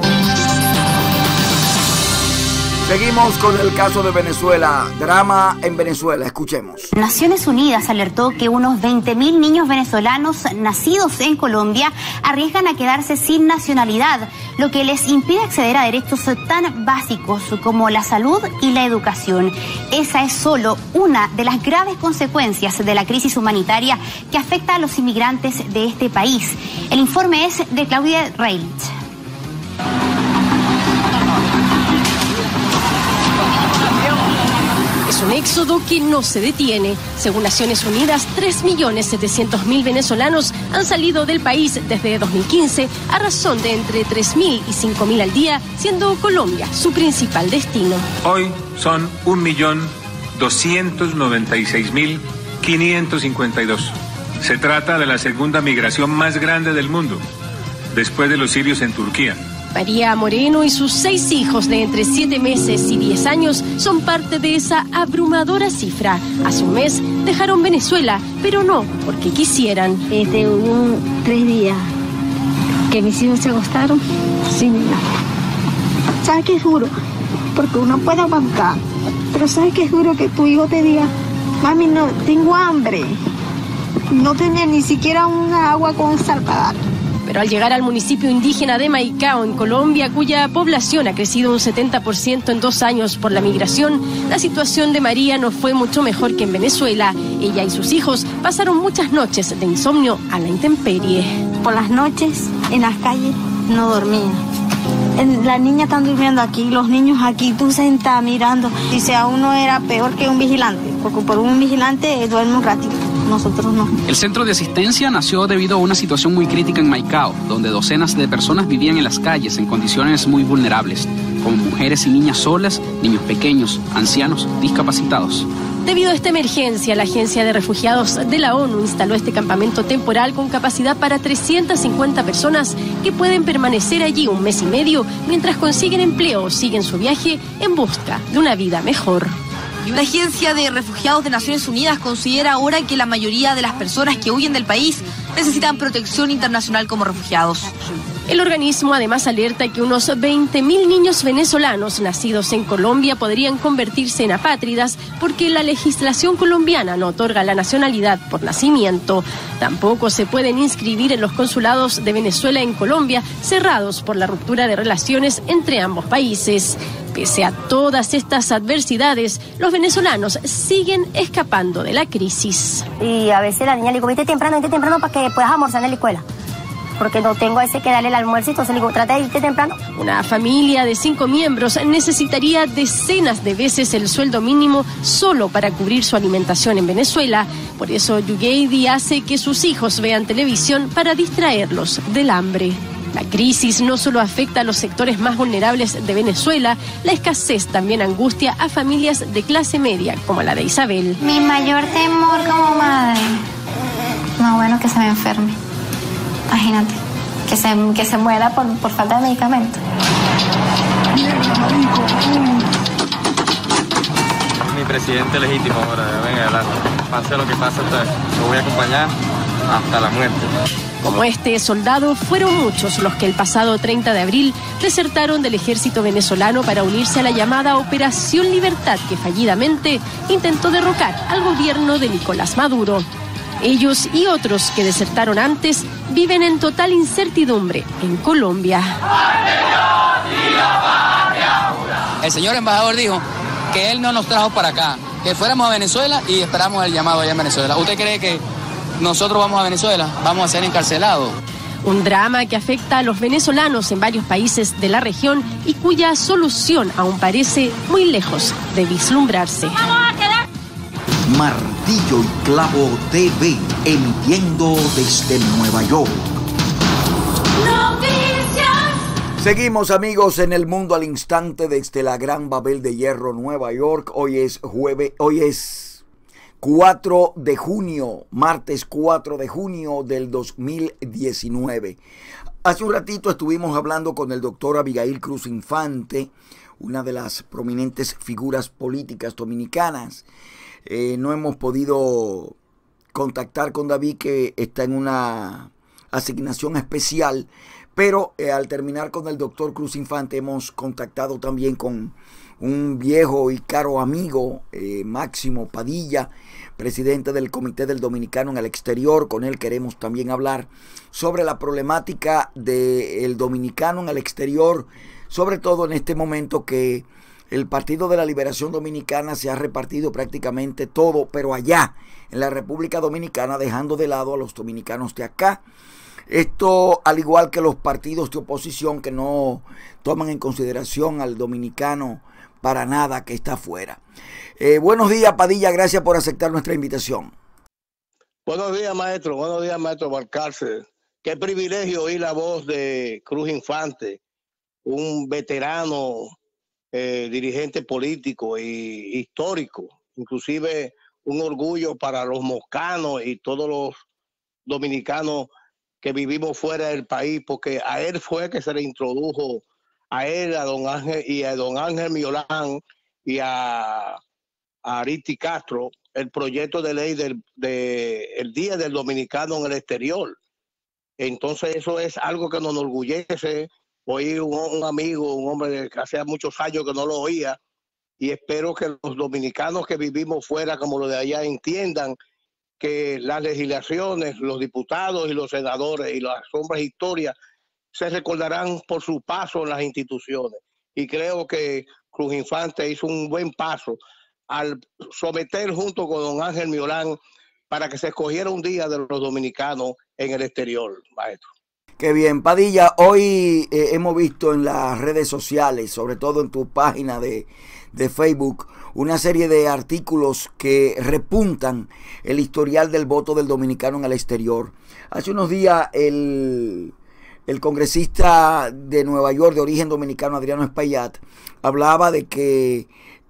Seguimos con el caso de Venezuela, drama en Venezuela, escuchemos. Naciones Unidas alertó que unos 20.000 niños venezolanos nacidos en Colombia arriesgan a quedarse sin nacionalidad, lo que les impide acceder a derechos tan básicos como la salud y la educación. Esa es solo una de las graves consecuencias de la crisis humanitaria que afecta a los inmigrantes de este país. El informe es de Claudia Reilich. Es un éxodo que no se detiene. Según Naciones Unidas, 3.700.000 venezolanos han salido del país desde 2015 a razón de entre 3.000 y 5.000 al día, siendo Colombia su principal destino. Hoy son 1.296.552. Se trata de la segunda migración más grande del mundo, después de los sirios en Turquía. María Moreno y sus 6 hijos de entre 7 meses y 10 años son parte de esa abrumadora cifra. Hace un mes dejaron Venezuela, pero no porque quisieran. Hubo 3 días que mis hijos se acostaron sin nada. ¿Sabes qué juro? Porque uno puede aguantar, pero ¿sabes qué juro? Que tu hijo te diga, mami, no tengo hambre. No tenía ni siquiera un agua con sal para dar. Pero al llegar al municipio indígena de Maicao, en Colombia, cuya población ha crecido un 70% en 2 años por la migración, la situación de María no fue mucho mejor que en Venezuela. Ella y sus hijos pasaron muchas noches de insomnio a la intemperie. Por las noches, en las calles, no dormía. Las niñas están durmiendo aquí, los niños aquí, tú sentada mirando. Dice, a uno era peor que un vigilante, porque por un vigilante duerme un ratito. Nosotros no. El centro de asistencia nació debido a una situación muy crítica en Maicao, donde docenas de personas vivían en las calles en condiciones muy vulnerables, como mujeres y niñas solas, niños pequeños, ancianos, discapacitados. Debido a esta emergencia, la Agencia de Refugiados de la ONU instaló este campamento temporal con capacidad para 350 personas que pueden permanecer allí 1 mes y medio mientras consiguen empleo o siguen su viaje en busca de una vida mejor. La Agencia de Refugiados de Naciones Unidas considera ahora que la mayoría de las personas que huyen del país necesitan protección internacional como refugiados. El organismo además alerta que unos 20.000 niños venezolanos nacidos en Colombia podrían convertirse en apátridas porque la legislación colombiana no otorga la nacionalidad por nacimiento. Tampoco se pueden inscribir en los consulados de Venezuela en Colombia, cerrados por la ruptura de relaciones entre ambos países. Pese a todas estas adversidades, los venezolanos siguen escapando de la crisis. Y a veces la niña le digo, vete temprano para que puedas almorzar en la escuela. Porque no tengo a ese que darle el almuerzo, entonces le digo, trata de irte temprano. Una familia de 5 miembros necesitaría decenas de veces el sueldo mínimo solo para cubrir su alimentación en Venezuela. Por eso Yugeidi hace que sus hijos vean televisión para distraerlos del hambre. La crisis no solo afecta a los sectores más vulnerables de Venezuela, la escasez también angustia a familias de clase media, como la de Isabel. Mi mayor temor como madre No, bueno, que se me enferme. Imagínate. Que se muera por falta de medicamento. Mi presidente legítimo ahora, venga adelante. Pase lo que pase, lo voy a acompañar hasta la muerte. Como este soldado, fueron muchos los que el pasado 30 de abril desertaron del ejército venezolano para unirse a la llamada Operación Libertad, que fallidamente intentó derrocar al gobierno de Nicolás Maduro. Ellos y otros que desertaron antes viven en total incertidumbre en Colombia. El señor embajador dijo que él no nos trajo para acá, que fuéramos a Venezuela y esperamos el llamado allá en Venezuela. ¿Usted cree que nosotros vamos a Venezuela? Vamos a ser encarcelados. Un drama que afecta a los venezolanos en varios países de la región y cuya solución aún parece muy lejos de vislumbrarse. Martillo y Clavo TV, emitiendo desde Nueva York. Seguimos, amigos, en El Mundo al Instante desde la Gran Babel de Hierro, Nueva York. Hoy es 4 de junio, martes 4 de junio del 2019. Hace un ratito estuvimos hablando con el doctor Abigail Cruz Infante, una de las prominentes figuras políticas dominicanas. No hemos podido contactar con David, que está en una asignación especial, pero al terminar con el doctor Cruz Infante hemos contactado también con un viejo y caro amigo, Máximo Padilla, presidente del Comité del Dominicano en el Exterior. Con él queremos también hablar sobre la problemática del dominicano en el exterior, sobre todo en este momento que el Partido de la Liberación Dominicana se ha repartido prácticamente todo, pero allá, en la República Dominicana, dejando de lado a los dominicanos de acá. Esto, al igual que los partidos de oposición que no toman en consideración al dominicano para nada que está afuera. Buenos días, Padilla, gracias por aceptar nuestra invitación. Buenos días, maestro Balcácer. Qué privilegio oír la voz de Cruz Infante, un veterano dirigente político y histórico, inclusive un orgullo para los moscanos y todos los dominicanos que vivimos fuera del país, porque a él fue que se le introdujo, a él, a don Ángel Miolán y a Aristi Castro, el proyecto de ley el Día del Dominicano en el Exterior. Entonces eso es algo que nos enorgullece. Oí un amigo, un hombre que hacía muchos años que no lo oía, y espero que los dominicanos que vivimos fuera, como los de allá, entiendan que las legislaciones, los diputados y los senadores y las sombras de historia se recordarán por su paso en las instituciones. Y creo que Cruz Infante hizo un buen paso al someter junto con don Ángel Miolán para que se escogiera un día de los dominicanos en el exterior, maestro. Qué bien, Padilla. Hoy hemos visto en las redes sociales, sobre todo en tu página de Facebook, una serie de artículos que repuntan el historial del voto del dominicano en el exterior. Hace unos días el congresista de Nueva York de origen dominicano, Adriano Espaillat, hablaba de que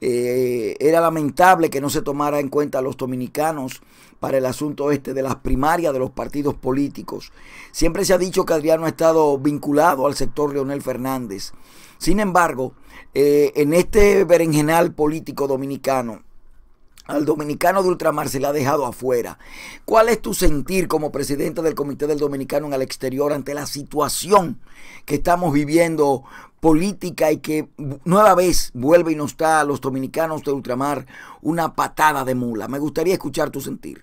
era lamentable que no se tomara en cuenta a los dominicanos para el asunto de las primarias de los partidos políticos. Siempre se ha dicho que Adriano ha estado vinculado al sector Leonel Fernández. Sin embargo, en este berenjenal político dominicano, al dominicano de ultramar se le ha dejado afuera. ¿Cuál es tu sentir como presidente del Comité del Dominicano en el Exterior ante la situación que estamos viviendo política y que nueva vez vuelve y nos da a los dominicanos de ultramar una patada de mula? Me gustaría escuchar tu sentir.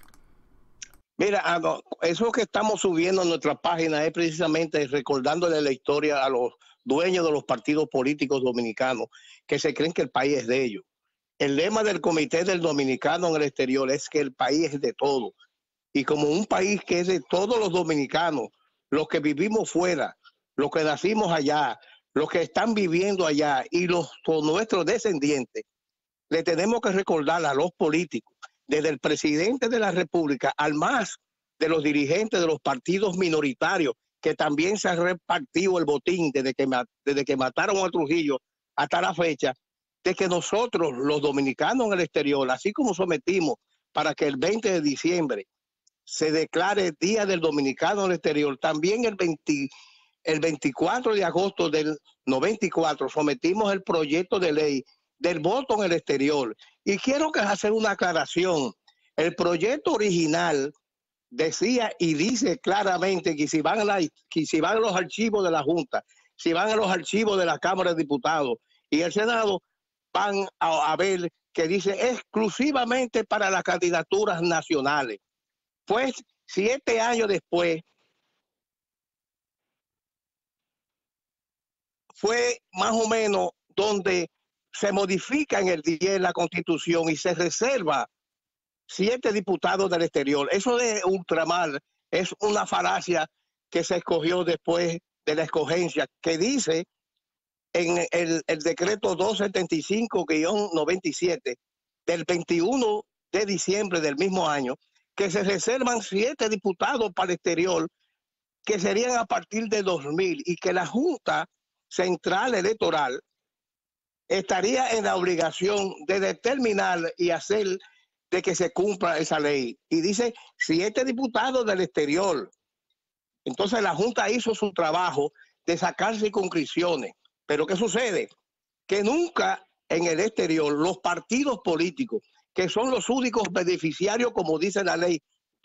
Mira, eso que estamos subiendo en nuestra página es precisamente recordándole la historia a los dueños de los partidos políticos dominicanos que se creen que el país es de ellos. El lema del Comité del Dominicano en el Exterior es que el país es de todos. Y como un país que es de todos los dominicanos, los que vivimos fuera, los que nacimos allá, los que están viviendo allá y nuestros descendientes, le tenemos que recordar a los políticos, desde el presidente de la República al más de los dirigentes de los partidos minoritarios, que también se ha repartido el botín desde que mataron a Trujillo hasta la fecha, de que nosotros, los dominicanos en el exterior, así como sometimos para que el 20 de diciembre se declare Día del Dominicano en el exterior. También el 24 de agosto del 94 sometimos el proyecto de ley del voto en el exterior. Y quiero hacer una aclaración. El proyecto original decía y dice claramente que si van a los archivos de la Junta, si van a los archivos de la Cámara de Diputados y el Senado, van a ver que dice exclusivamente para las candidaturas nacionales. Pues 7 años después, fue más o menos donde se modifica en el 10 la Constitución y se reserva 7 diputados del exterior. Eso de ultramar es una falacia que se escogió después de la escogencia, que dice en el decreto 275-97 del 21 de diciembre del mismo año, que se reservan 7 diputados para el exterior, que serían a partir de 2000, y que la Junta Central Electoral estaría en la obligación de determinar y hacer de que se cumpla esa ley. Y dice 7 diputados del exterior. Entonces la Junta hizo su trabajo de sacar circunscripciones. Pero ¿qué sucede? Que nunca en el exterior los partidos políticos, que son los únicos beneficiarios, como dice la ley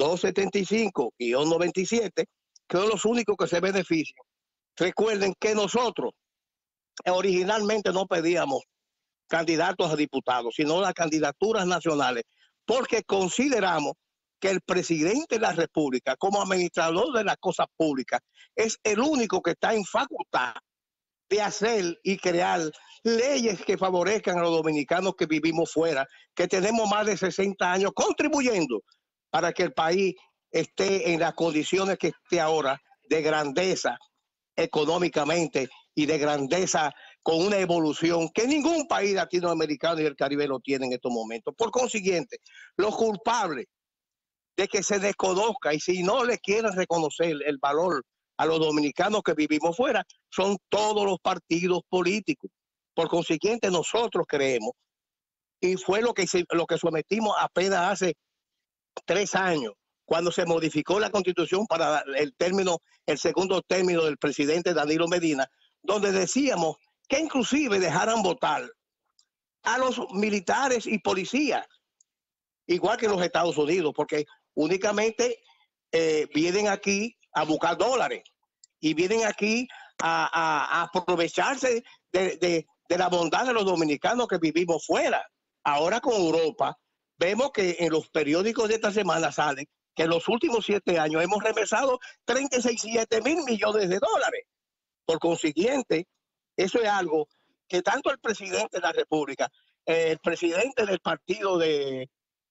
275-97, que son los únicos que se benefician. Recuerden que nosotros originalmente no pedíamos candidatos a diputados, sino las candidaturas nacionales, porque consideramos que el presidente de la República, como administrador de las cosas públicas, es el único que está en facultad de hacer y crear leyes que favorezcan a los dominicanos que vivimos fuera, que tenemos más de 60 años contribuyendo para que el país esté en las condiciones que esté ahora, de grandeza económicamente y de grandeza con una evolución que ningún país latinoamericano y el Caribe lo tiene en estos momentos. Por consiguiente, los culpables de que se desconozca, y si no le quieren reconocer el valor a los dominicanos que vivimos fuera, son todos los partidos políticos. Por consiguiente, nosotros creemos, y fue lo que sometimos apenas hace 3 años, cuando se modificó la Constitución para el segundo término del presidente Danilo Medina, donde decíamos que inclusive dejaran votar a los militares y policías, igual que en los Estados Unidos, porque únicamente vienen aquí a buscar dólares y vienen aquí a aprovecharse de la bondad de los dominicanos que vivimos fuera. Ahora con Europa, vemos que en los periódicos de esta semana salen que en los últimos 7 años hemos remesado 37 mil millones de dólares. Por consiguiente, eso es algo que tanto el presidente de la República, el presidente del partido del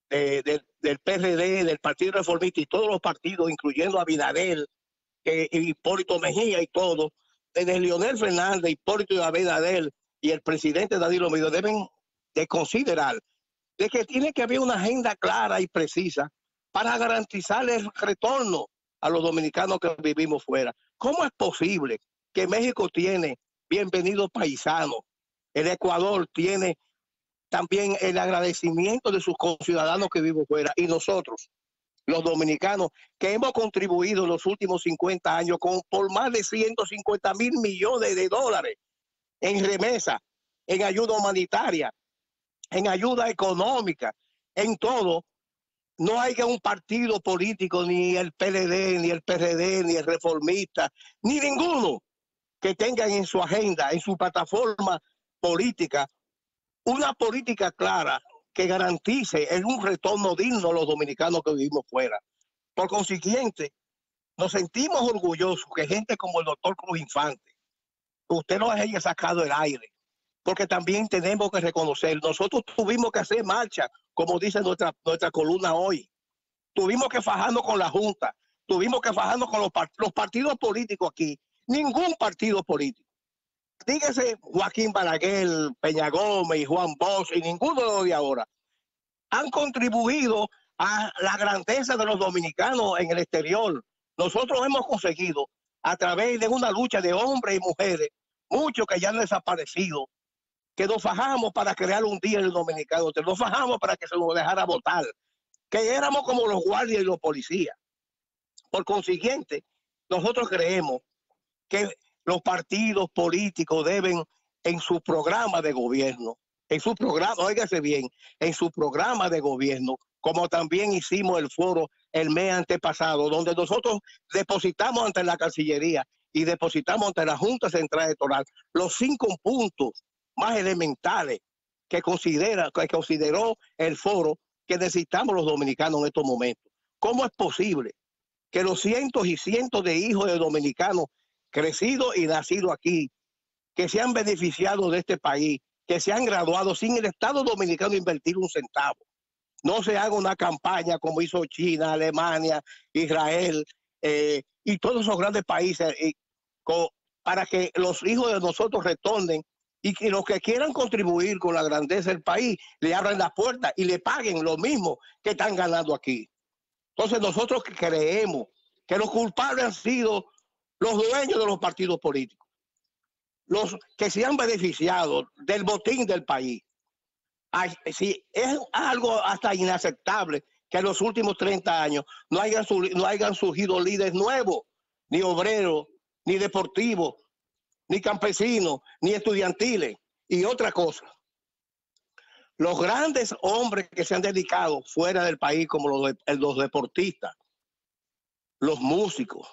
PRD, del Partido Reformista y todos los partidos, incluyendo a Abinader, Hipólito Mejía y todo, desde Leonel Fernández, Hipólito Abinader y el presidente Danilo Medina, deben de considerar de que tiene que haber una agenda clara y precisa para garantizar el retorno a los dominicanos que vivimos fuera. ¿Cómo es posible que México tiene bienvenidos paisanos? El Ecuador tiene también el agradecimiento de sus conciudadanos que viven fuera, y nosotros, los dominicanos, que hemos contribuido en los últimos 50 años por más de 150 mil millones de dólares en remesa, en ayuda humanitaria, en ayuda económica, en todo. No hay un partido político, ni el PLD, ni el PRD, ni el Reformista, ni ninguno que tengan en su agenda, en su plataforma política, una política clara que garantice un retorno digno a los dominicanos que vivimos fuera. Por consiguiente, nos sentimos orgullosos que gente como el doctor Cruz Infante, usted nos haya sacado el aire, porque también tenemos que reconocer, nosotros tuvimos que hacer marcha, como dice nuestra columna hoy. Tuvimos que fajarnos con la Junta, tuvimos que fajarnos con los partidos políticos aquí. Ningún partido político, dígase Joaquín Balaguer, Peña Gómez y Juan Bosch, y ninguno de los de ahora, han contribuido a la grandeza de los dominicanos en el exterior. Nosotros hemos conseguido, a través de una lucha de hombres y mujeres, muchos que ya han desaparecido, que nos fajamos para crear un día en el dominicano, que nos fajamos para que se nos dejara votar, que éramos como los guardias y los policías. Por consiguiente, nosotros creemos que los partidos políticos deben, en su programa de gobierno, en su programa, óigase bien, en su programa de gobierno, como también hicimos el foro el mes antepasado, donde nosotros depositamos ante la Cancillería y depositamos ante la Junta Central Electoral los 5 puntos más elementales que consideró el foro que necesitamos los dominicanos en estos momentos. ¿Cómo es posible que los cientos y cientos de hijos de dominicanos crecidos y nacidos aquí, que se han beneficiado de este país, que se han graduado sin el Estado dominicano invertir un centavo, no se haga una campaña como hizo China, Alemania, Israel y todos esos grandes países para que los hijos de nosotros retornen y que los que quieran contribuir con la grandeza del país le abran las puertas y le paguen lo mismo que están ganando aquí? Entonces nosotros creemos que los culpables han sido los dueños de los partidos políticos, los que se han beneficiado del botín del país. Sí, es algo hasta inaceptable que en los últimos 30 años no hayan surgido líderes nuevos, ni obreros, ni deportivos, ni campesinos, ni estudiantiles. Y otra cosa, los grandes hombres que se han dedicado fuera del país, como los deportistas, los músicos,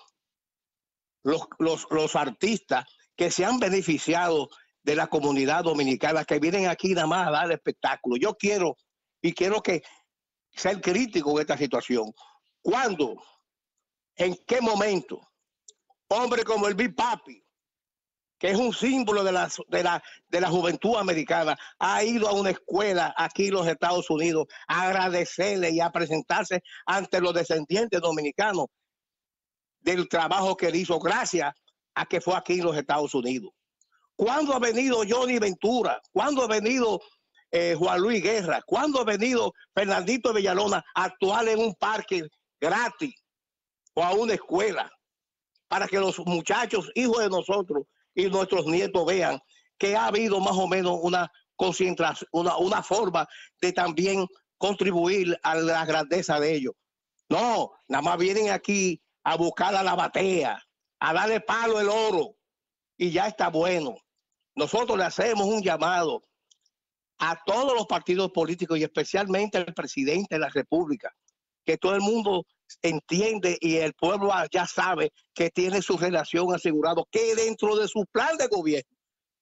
los artistas que se han beneficiado de la comunidad dominicana, que vienen aquí nada más a dar espectáculo. Yo quiero que ser crítico de esta situación. ¿Cuándo? ¿En qué momento? Hombre como el Big Papi, que es un símbolo de la juventud americana, ha ido a una escuela aquí en los Estados Unidos a agradecerle y a presentarse ante los descendientes dominicanos del trabajo que él hizo gracias a que fue aquí en los Estados Unidos. ¿Cuándo ha venido Johnny Ventura? ¿Cuándo ha venido Juan Luis Guerra? ¿Cuándo ha venido Fernandito Villalona a actuar en un parque gratis o a una escuela para que los muchachos, hijos de nosotros y nuestros nietos vean que ha habido más o menos una concentración, una forma de también contribuir a la grandeza de ellos? No, nada más vienen aquí a buscar a la batea, a darle palo el oro y ya está bueno. Nosotros le hacemos un llamado a todos los partidos políticos y especialmente al presidente de la República, que todo el mundo entiende y el pueblo ya sabe que tiene su relación asegurado, que dentro de su plan de gobierno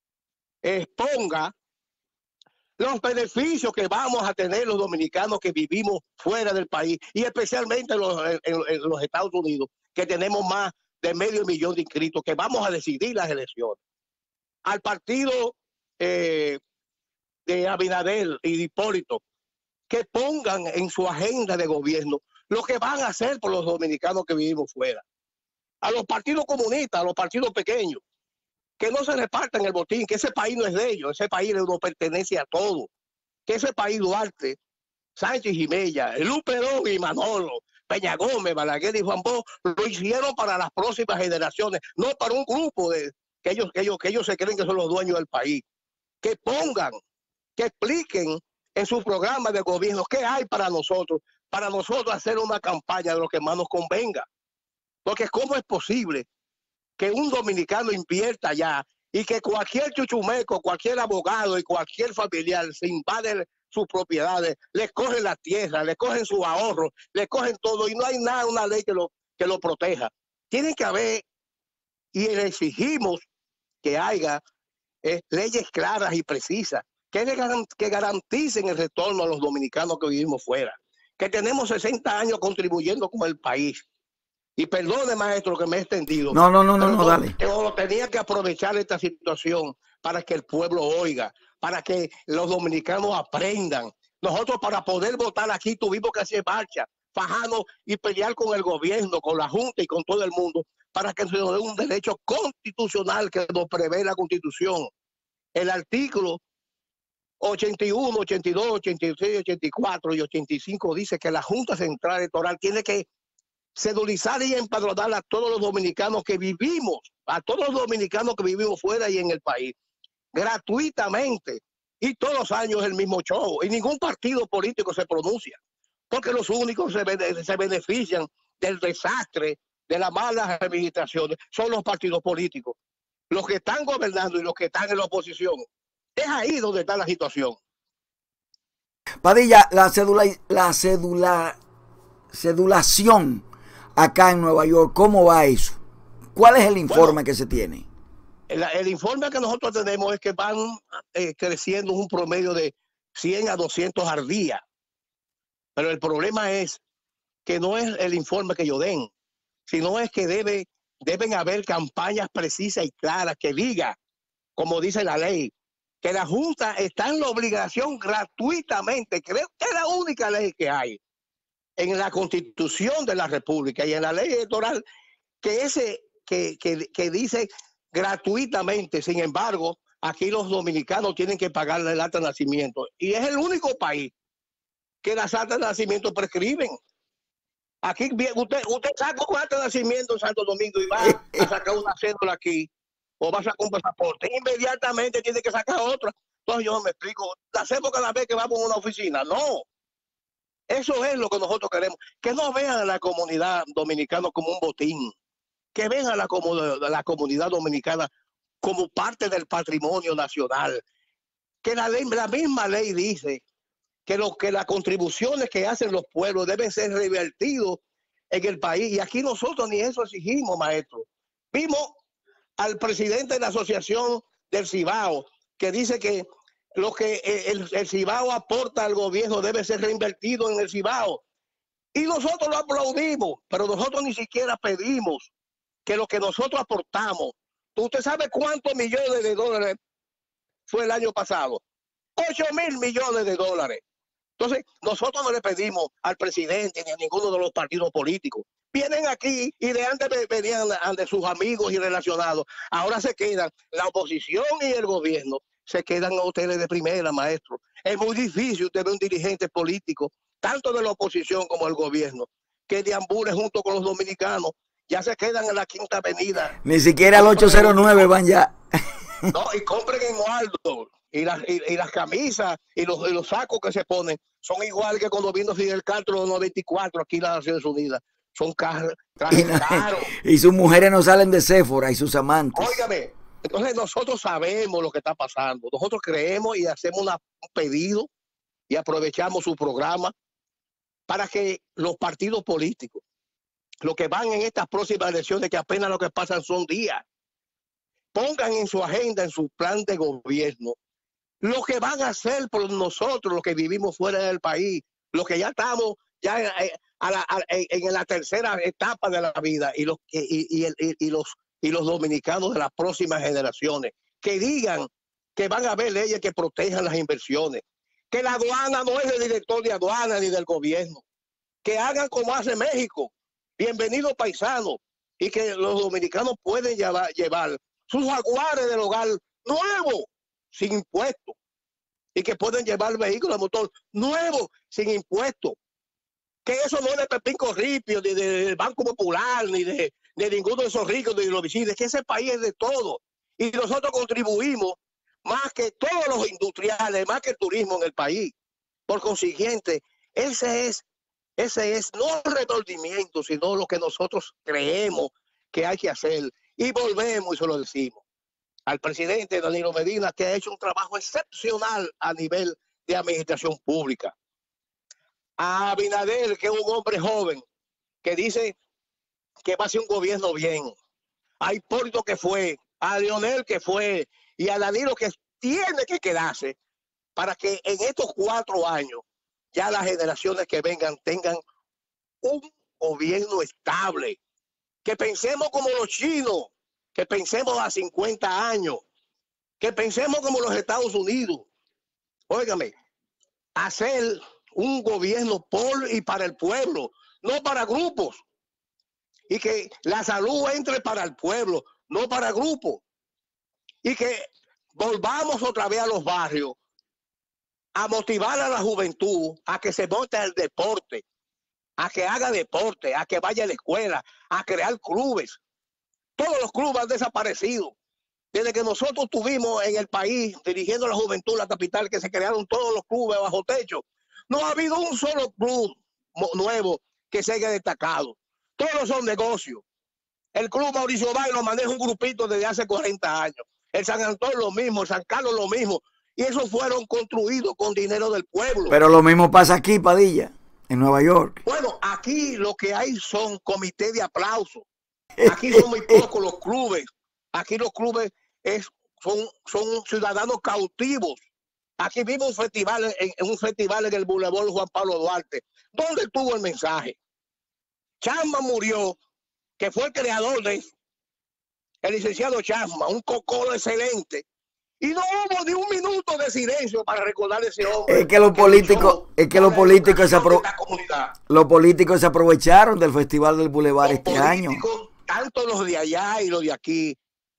exponga los beneficios que vamos a tener los dominicanos que vivimos fuera del país y especialmente en los Estados Unidos, que tenemos más de 500 000 de inscritos, que vamos a decidir las elecciones. Al partido de Abinader y de Hipólito, que pongan en su agenda de gobierno lo que van a hacer por los dominicanos que vivimos fuera. A los partidos comunistas, a los partidos pequeños, que no se repartan el botín, que ese país no es de ellos, ese país no pertenece a todos, que ese país Duarte, Sánchez y Mella, Luperón y Manolo, Peña Gómez, Balaguer y Juan Bosch lo hicieron para las próximas generaciones, no para un grupo que ellos se creen que son los dueños del país. Que pongan, que expliquen en su programa de gobierno qué hay para nosotros hacer una campaña de lo que más nos convenga. Porque ¿cómo es posible que un dominicano invierta allá y que cualquier chuchumeco, cualquier abogado y cualquier familiar se invaden sus propiedades, les cogen la tierra, les cogen sus ahorros, les cogen todo y no hay nada, una ley que lo proteja? Tiene que haber, y le exigimos que haya leyes claras y precisas que garanticen el retorno a los dominicanos que vivimos fuera, que tenemos 60 años contribuyendo con el país. Y perdone, maestro, que me he extendido. No, dale. Pero tenía que aprovechar esta situación para que el pueblo oiga, para que los dominicanos aprendan. Nosotros para poder votar aquí tuvimos que hacer marcha, fajarnos y pelear con el gobierno, con la Junta y con todo el mundo, para que se nos dé un derecho constitucional que nos prevé la Constitución. El artículo 81, 82, 86, 84 y 85 dice que la Junta Central Electoral tiene que cedulizar y empadronar a todos los dominicanos que vivimos, fuera y en el país, gratuitamente, y todos los años el mismo show, y ningún partido político se pronuncia. porque los únicos se benefician del desastre, de las malas administraciones, son los partidos políticos, los que están gobernando y los que están en la oposición. Es ahí donde está la situación. Padilla, cedulación acá en Nueva York, ¿cómo va eso? ¿Cuál es el informe que se tiene? El informe que nosotros tenemos es que van creciendo un promedio de 100 a 200 al día. Pero el problema es que no es el informe que ellos den, sino es que deben haber campañas precisas y claras que diga, como dice la ley, que la Junta está en la obligación gratuitamente, creo que es la única ley que hay en la Constitución de la República y en la ley electoral que dice gratuitamente. Sin embargo, aquí los dominicanos tienen que pagarle el acta de nacimiento y es el único país que las actas de nacimiento prescriben. Aquí usted saca un acta de nacimiento en Santo Domingo y va a sacar una cédula aquí o va a sacar un pasaporte, inmediatamente tiene que sacar otra. Entonces yo no me explico, la hacemos cada vez que vamos a una oficina. No, eso es lo que nosotros queremos, que no vean a la comunidad dominicana como un botín, que vean a la comunidad dominicana como parte del patrimonio nacional, que la misma ley dice que las contribuciones que hacen los pueblos deben ser revertidos en el país, y aquí nosotros ni eso exigimos, maestro. Vimos al presidente de la Asociación del Cibao, que dice que lo que el Cibao aporta al gobierno debe ser reinvertido en el Cibao. Y nosotros lo aplaudimos, pero nosotros ni siquiera pedimos que lo que nosotros aportamos. ¿Usted sabe cuántos millones de dólares fue el año pasado? 8.000 millones de dólares. Entonces, nosotros no le pedimos al presidente ni a ninguno de los partidos políticos. Vienen aquí y de antes venían de sus amigos y relacionados. Ahora se quedan, la oposición y el gobierno se quedan a hoteles de primera, maestro. Es muy difícil usted ver un dirigente político, tanto de la oposición como del gobierno, que deambule junto con los dominicanos. Ya se quedan en la Quinta Avenida. Ni siquiera al 809 van ya. No, y compren en Waldo. Y las camisas y los sacos que se ponen son igual que cuando vino Fidel Castro en 94 aquí en las Naciones Unidas. Son trajes caros. Y sus mujeres no salen de Séfora y sus amantes. Óigame, entonces nosotros sabemos lo que está pasando. Nosotros creemos y hacemos un pedido y aprovechamos su programa para que los partidos políticos, los que van en estas próximas elecciones, que apenas lo que pasan son días, pongan en su agenda, en su plan de gobierno, lo que van a hacer por nosotros, los que vivimos fuera del país, los que ya estamos ya en la tercera etapa de la vida, y los dominicanos de las próximas generaciones, que digan que van a haber leyes que protejan las inversiones, que la aduana no es del director de aduana ni del gobierno, que hagan como hace México, bienvenido paisano, y que los dominicanos pueden llevar sus jaguares del hogar nuevos, sin impuestos, y que pueden llevar vehículos de motor nuevos, sin impuestos. Que eso no es de Pepín Corripio, ni del Banco Popular, ni de ninguno de esos ricos, ni de los vecinos, que ese país es de todo. Y nosotros contribuimos más que todos los industriales, más que el turismo en el país. Por consiguiente, ese es no el remordimiento, sino lo que nosotros creemos que hay que hacer. Y volvemos y se lo decimos al presidente Danilo Medina, que ha hecho un trabajo excepcional a nivel de administración pública. A Abinader, que es un hombre joven, que dice que va a ser un gobierno bien. A Hipólito, que fue, a Leonel, que fue, y a Danilo, que tiene que quedarse para que en estos 4 años ya las generaciones que vengan tengan un gobierno estable. Que pensemos como los chinos, que pensemos a 50 años, que pensemos como los Estados Unidos. Óigame, hacer un gobierno por y para el pueblo, no para grupos. Y que la salud entre para el pueblo, no para grupos. Y que volvamos otra vez a los barrios, a motivar a la juventud a que se monte al deporte, a que haga deporte, a que vaya a la escuela, a crear clubes. Todos los clubes han desaparecido. Desde que nosotros tuvimos en el país, dirigiendo la juventud, la capital, que se crearon todos los clubes bajo techo, no ha habido un solo club nuevo que se haya destacado. Todos son negocios. El Club Mauricio Báez lo maneja un grupito desde hace 40 años. El San Antonio lo mismo, el San Carlos lo mismo. Y esos fueron construidos con dinero del pueblo. Pero lo mismo pasa aquí, Padilla, en Nueva York. Bueno, aquí lo que hay son comités de aplauso. Aquí son muy pocos los clubes. Aquí los clubes son ciudadanos cautivos. Aquí vimos un festival en el Boulevard Juan Pablo Duarte. ¿Dónde estuvo el mensaje? Chasma murió, que fue el creador de eso, el licenciado Chasma, un cocolo excelente. Y no hubo ni un minuto de silencio para recordar a ese hombre. Es que los políticos se aprovecharon del Festival del Boulevard este año. Tanto los de allá y los de aquí,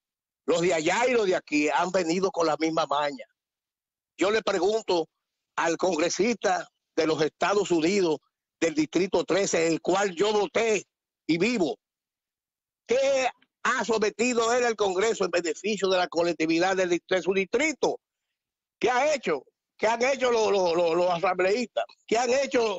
han venido con la misma maña. Yo le pregunto al congresista de los Estados Unidos del Distrito 13, el cual yo voté y vivo, ¿qué ha sometido él al Congreso en beneficio de la colectividad de su distrito? ¿Qué ha hecho? ¿Qué han hecho los asambleístas? ¿Qué han hecho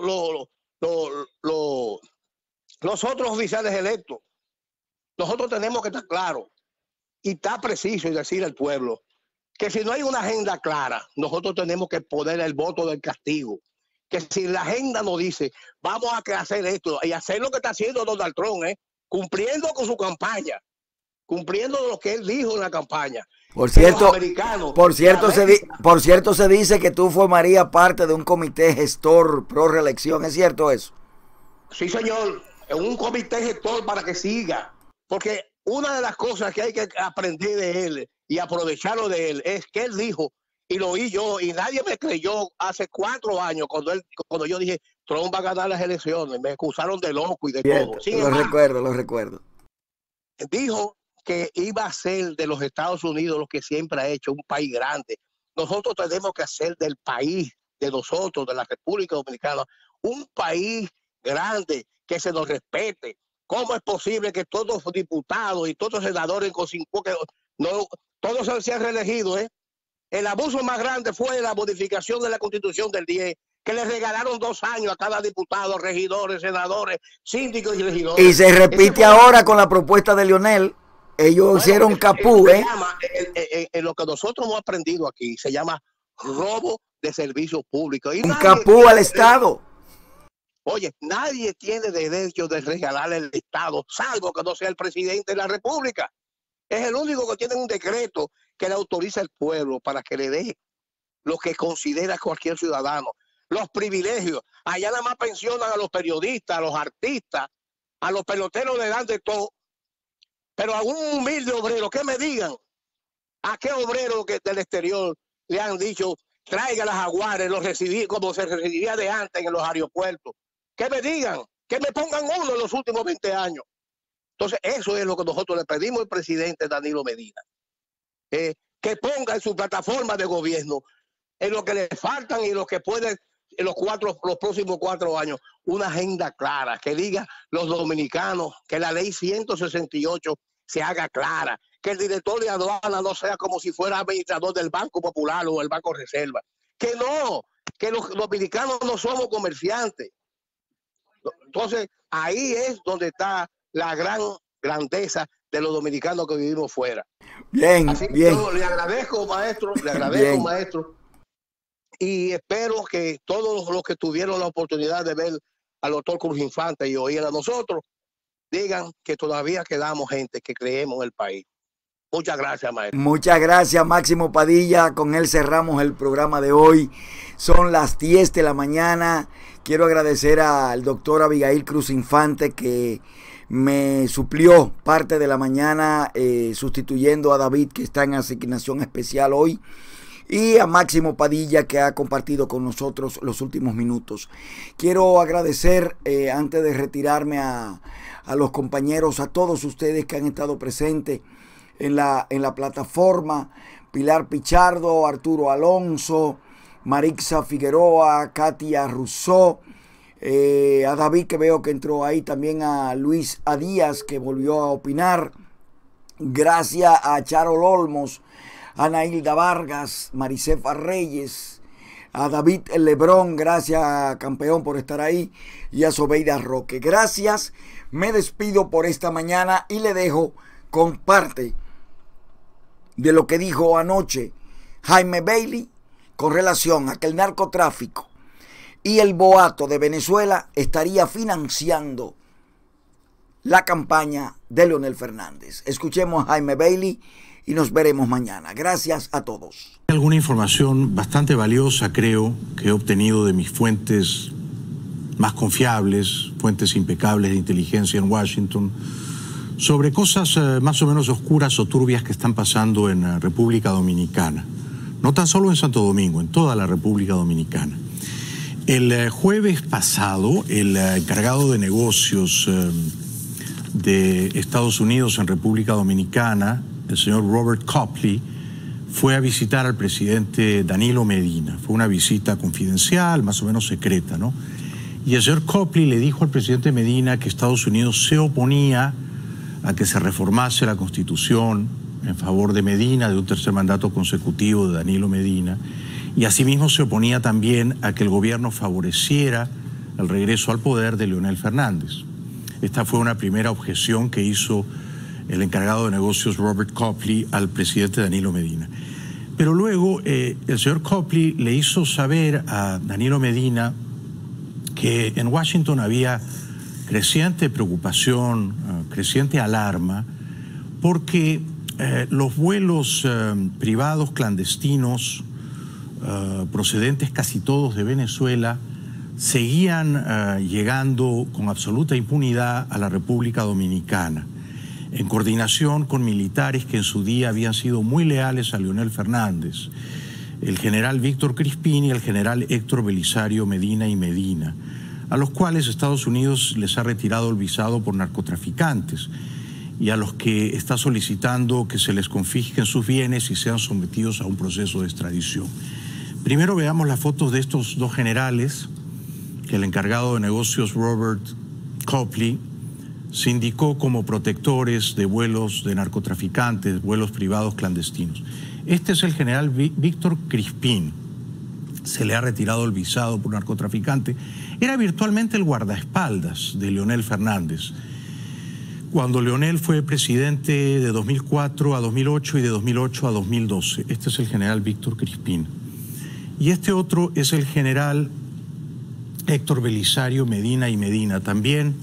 los otros oficiales electos? Nosotros tenemos que estar claros y estar preciso y decir al pueblo que si no hay una agenda clara, nosotros tenemos que poner el voto del castigo. Que si la agenda nos dice, vamos a hacer esto y hacer lo que está haciendo Donald Trump, cumpliendo con su campaña, cumpliendo lo que él dijo en la campaña. Por cierto, se dice que tú formarías parte de un comité gestor pro reelección. ¿Es cierto eso? Sí, señor. Un comité gestor para que siga. Porque una de las cosas que hay que aprender de él y aprovecharlo de él es que él dijo, y lo oí yo, y nadie me creyó hace 4 años cuando yo dije, Trump va a ganar las elecciones. Me acusaron de loco y de todo. Lo recuerdo. Dijo que iba a ser de los Estados Unidos lo que siempre ha hecho, un país grande. Nosotros tenemos que hacer del país, de nosotros, de la República Dominicana, un país grande, que se nos respete. ¿Cómo es posible que todos los diputados y todos los senadores todos se han reelegido? El abuso más grande fue la modificación de la Constitución del 10, que le regalaron 2 años a cada diputado, regidores, senadores, síndicos y regidores. Y se repite ahora con la propuesta de Leonel. Ellos hicieron capú, en lo que nosotros hemos aprendido aquí, se llama robo de servicios públicos. Un capú al Estado. Oye, nadie tiene derecho de regalarle al Estado, salvo que no sea el presidente de la República. Es el único que tiene un decreto que le autoriza al pueblo para que le dé lo que considera cualquier ciudadano. Los privilegios. Allá nada más pensionan a los periodistas, a los artistas, a los peloteros le dan de todo. Pero a un humilde obrero, que me digan, ¿a qué obrero del exterior le han dicho, traiga las jaguares, los recibí como se recibía de antes en los aeropuertos? Que me digan, que me pongan uno en los últimos 20 años. Entonces, eso es lo que nosotros le pedimos al presidente Danilo Medina. Que ponga en su plataforma de gobierno, en lo que le faltan y lo que pueden en los próximos 4 años, una agenda clara, que diga los dominicanos que la ley 168 se haga clara, que el director de aduana no sea como si fuera administrador del Banco Popular o el Banco Reserva. Que no, que los dominicanos no somos comerciantes. Entonces, ahí es donde está la gran grandeza de los dominicanos que vivimos fuera. Bien, así bien. Yo le agradezco, maestro, maestro. Y espero que todos los que tuvieron la oportunidad de ver al doctor Cruz Infante y oír a nosotros, digan que todavía quedamos gente que creemos en el país. Muchas gracias, maestro. Muchas gracias, Máximo Padilla. Con él cerramos el programa de hoy. Son las 10 de la mañana. Quiero agradecer al doctor Abigail Cruz Infante, que me suplió parte de la mañana sustituyendo a David, que está en asignación especial hoy, y a Máximo Padilla, que ha compartido con nosotros los últimos minutos. Quiero agradecer, antes de retirarme, a los compañeros, a todos ustedes que han estado presentes en la plataforma: Pilar Pichardo, Arturo Alonso, Marixa Figueroa, Katia Rousseau, a David, que veo que entró ahí, también a Luis A. Díaz, que volvió a opinar. Gracias a Charol Olmos, Ana Hilda Vargas, Maricefa Reyes, a David Lebrón, gracias campeón por estar ahí, y a Sobeida Roque. Gracias, me despido por esta mañana y le dejo con parte de lo que dijo anoche Jaime Bailey con relación a que el narcotráfico y el boato de Venezuela estaría financiando la campaña de Leonel Fernández. Escuchemos a Jaime Bailey y nos veremos mañana. Gracias a todos. Hay alguna información bastante valiosa, creo, que he obtenido de mis fuentes más confiables, fuentes impecables de inteligencia en Washington, sobre cosas más o menos oscuras o turbias que están pasando en República Dominicana. No tan solo en Santo Domingo, en toda la República Dominicana. El jueves pasado, el encargado de negocios de Estados Unidos en República Dominicana, el señor Robert Copley, fue a visitar al presidente Danilo Medina. Fue una visita confidencial, más o menos secreta, ¿no? Y el señor Copley le dijo al presidente Medina que Estados Unidos se oponía a que se reformase la Constitución en favor de Medina, de un tercer mandato consecutivo de Danilo Medina, y asimismo se oponía también a que el gobierno favoreciera el regreso al poder de Leonel Fernández. Esta fue una primera objeción que hizo el encargado de negocios Robert Copley al presidente Danilo Medina. Pero luego el señor Copley le hizo saber a Danilo Medina que en Washington había creciente preocupación, creciente alarma, porque los vuelos privados clandestinos procedentes casi todos de Venezuela seguían llegando con absoluta impunidad a la República Dominicana, en coordinación con militares que en su día habían sido muy leales a Leonel Fernández, el general Víctor Crispín y el general Héctor Belisario Medina y Medina, a los cuales Estados Unidos les ha retirado el visado por narcotraficantes y a los que está solicitando que se les confisquen sus bienes y sean sometidos a un proceso de extradición. Primero veamos las fotos de estos dos generales que el encargado de negocios Robert Copley se indicó como protectores de vuelos de narcotraficantes, vuelos privados clandestinos. Este es el general Víctor Crispín. Se le ha retirado el visado por narcotraficante. Era virtualmente el guardaespaldas de Leonel Fernández. Cuando Leonel fue presidente de 2004 a 2008 y de 2008 a 2012. Este es el general Víctor Crispín. Y este otro es el general Héctor Belisario Medina y Medina, también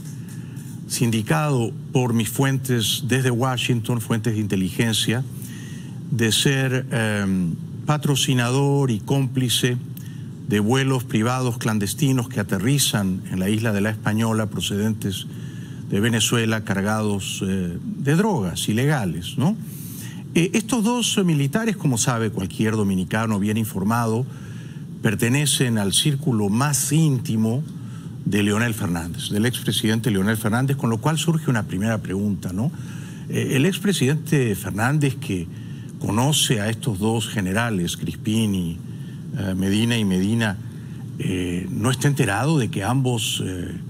sindicado por mis fuentes desde Washington, fuentes de inteligencia, de ser patrocinador y cómplice de vuelos privados clandestinos que aterrizan en la isla de La Española procedentes de Venezuela cargados de drogas ilegales, ¿no? Estos dos militares, como sabe cualquier dominicano bien informado, pertenecen al círculo más íntimo de Leonel Fernández, del expresidente Leonel Fernández, con lo cual surge una primera pregunta, ¿no? El expresidente Fernández, que conoce a estos dos generales, Crispín y Medina, ¿no está enterado de que ambos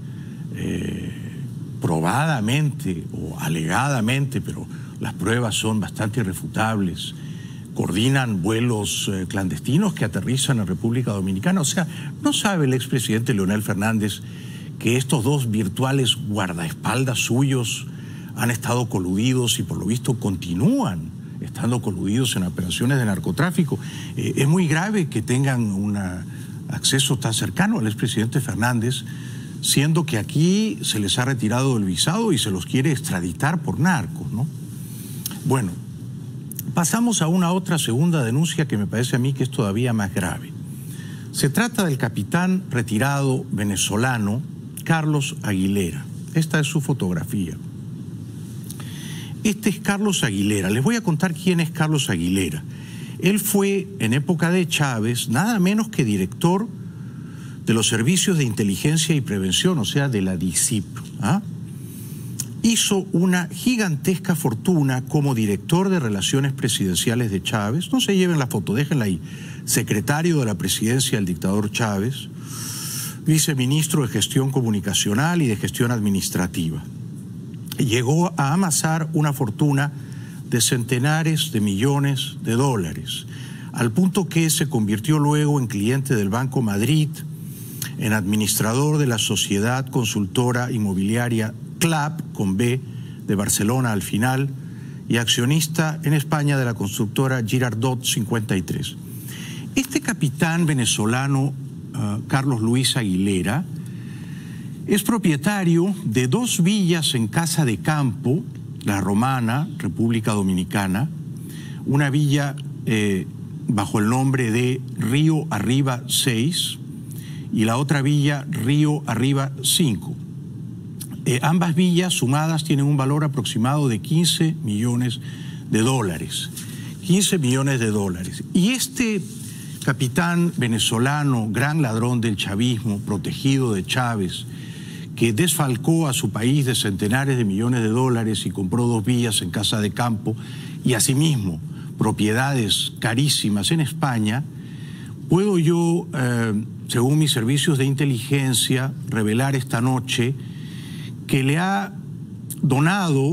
probadamente o alegadamente, pero las pruebas son bastante irrefutables, coordinan vuelos clandestinos que aterrizan en República Dominicana? O sea, ¿no sabe el expresidente Leonel Fernández que estos dos virtuales guardaespaldas suyos han estado coludidos y por lo visto continúan estando coludidos en operaciones de narcotráfico? Es muy grave que tengan un acceso tan cercano al expresidente Fernández, siendo que aquí se les ha retirado el visado y se los quiere extraditar por narcos, ¿no? Bueno, pasamos a una otra segunda denuncia que me parece a mí que es todavía más grave. Se trata del capitán retirado venezolano Carlos Aguilera. Esta es su fotografía. Este es Carlos Aguilera. Les voy a contar quién es Carlos Aguilera. Él fue, en época de Chávez, nada menos que director de los servicios de inteligencia y prevención, o sea, de la DICIP. Hizo una gigantesca fortuna como director de relaciones presidenciales de Chávez. No se lleven la foto, déjenla ahí. Secretario de la presidencia del dictador Chávez, viceministro de gestión comunicacional y de gestión administrativa. Llegó a amasar una fortuna de centenares de millones de dólares. al punto que se convirtió luego en cliente del Banco Madrid, en administrador de la sociedad consultora inmobiliaria CLAP, con B, de Barcelona al final, y accionista en España de la constructora Girardot 53. Este capitán venezolano, Carlos Luis Aguilera, es propietario de 2 villas en Casa de Campo, La Romana, República Dominicana, una villa bajo el nombre de Río Arriba 6 y la otra villa Río Arriba 5. Ambas villas sumadas tienen un valor aproximado de $15 millones. 15 millones de dólares. Y este capitán venezolano, gran ladrón del chavismo, protegido de Chávez, que desfalcó a su país de centenares de millones de dólares y compró 2 villas en Casa de Campo y asimismo propiedades carísimas en España, puedo yo, según mis servicios de inteligencia, revelar esta noche que le ha donado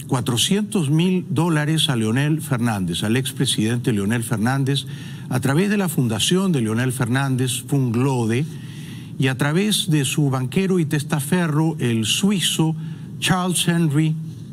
$400.000 a Leonel Fernández, al expresidente Leonel Fernández, a través de la fundación de Leonel Fernández, Funglode, y a través de su banquero y testaferro, el suizo Charles Henry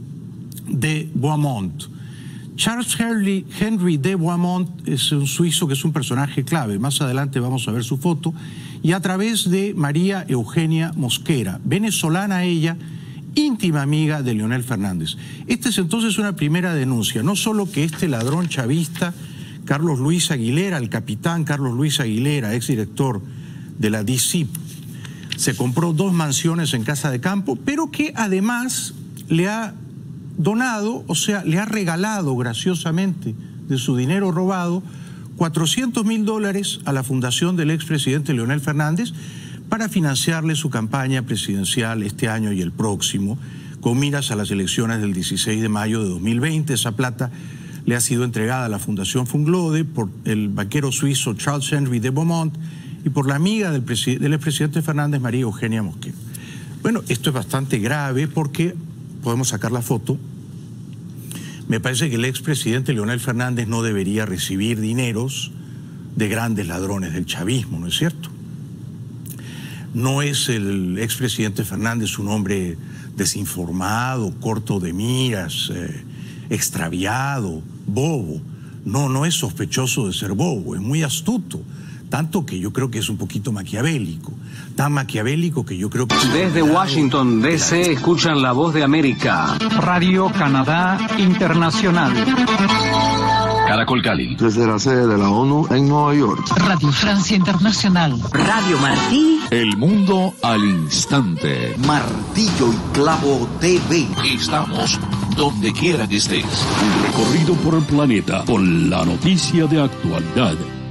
de Boismont. Charles Henry de Boismont es un suizo que es un personaje clave, más adelante vamos a ver su foto, y a través de María Eugenia Mosquera, venezolana ella, íntima amiga de Leonel Fernández. Esta es entonces una primera denuncia, no solo que este ladrón chavista, Carlos Luis Aguilera, el capitán Carlos Luis Aguilera, exdirector de la DICIP, se compró 2 mansiones en Casa de Campo, pero que además le ha donado, o sea, le ha regalado graciosamente de su dinero robado $400.000 a la fundación del expresidente Leonel Fernández para financiarle su campaña presidencial este año y el próximo, con miras a las elecciones del 16 de mayo de 2020. Esa plata le ha sido entregada a la Fundación Funglode por el banquero suizo Charles Henry de Beaumont y por la amiga del expresidente Fernández, María Eugenia Mosquera. Bueno, esto es bastante grave porque, podemos sacar la foto, me parece que el expresidente Leonel Fernández no debería recibir dineros de grandes ladrones del chavismo, ¿no es cierto? No es el expresidente Fernández un hombre desinformado, corto de miras, extraviado, bobo. No, no es sospechoso de ser bobo, es muy astuto. Tanto que yo creo que es un poquito maquiavélico. Tan maquiavélico que yo creo que... Desde Washington, D.C., escuchan La Voz de América. Radio Canadá Internacional. Caracol Cali. Desde la sede de la ONU en Nueva York. Radio Francia Internacional. Radio Martí. El mundo al instante. Martillo y Clavo TV. Estamos donde quiera que estés. Un recorrido por el planeta con la noticia de actualidad.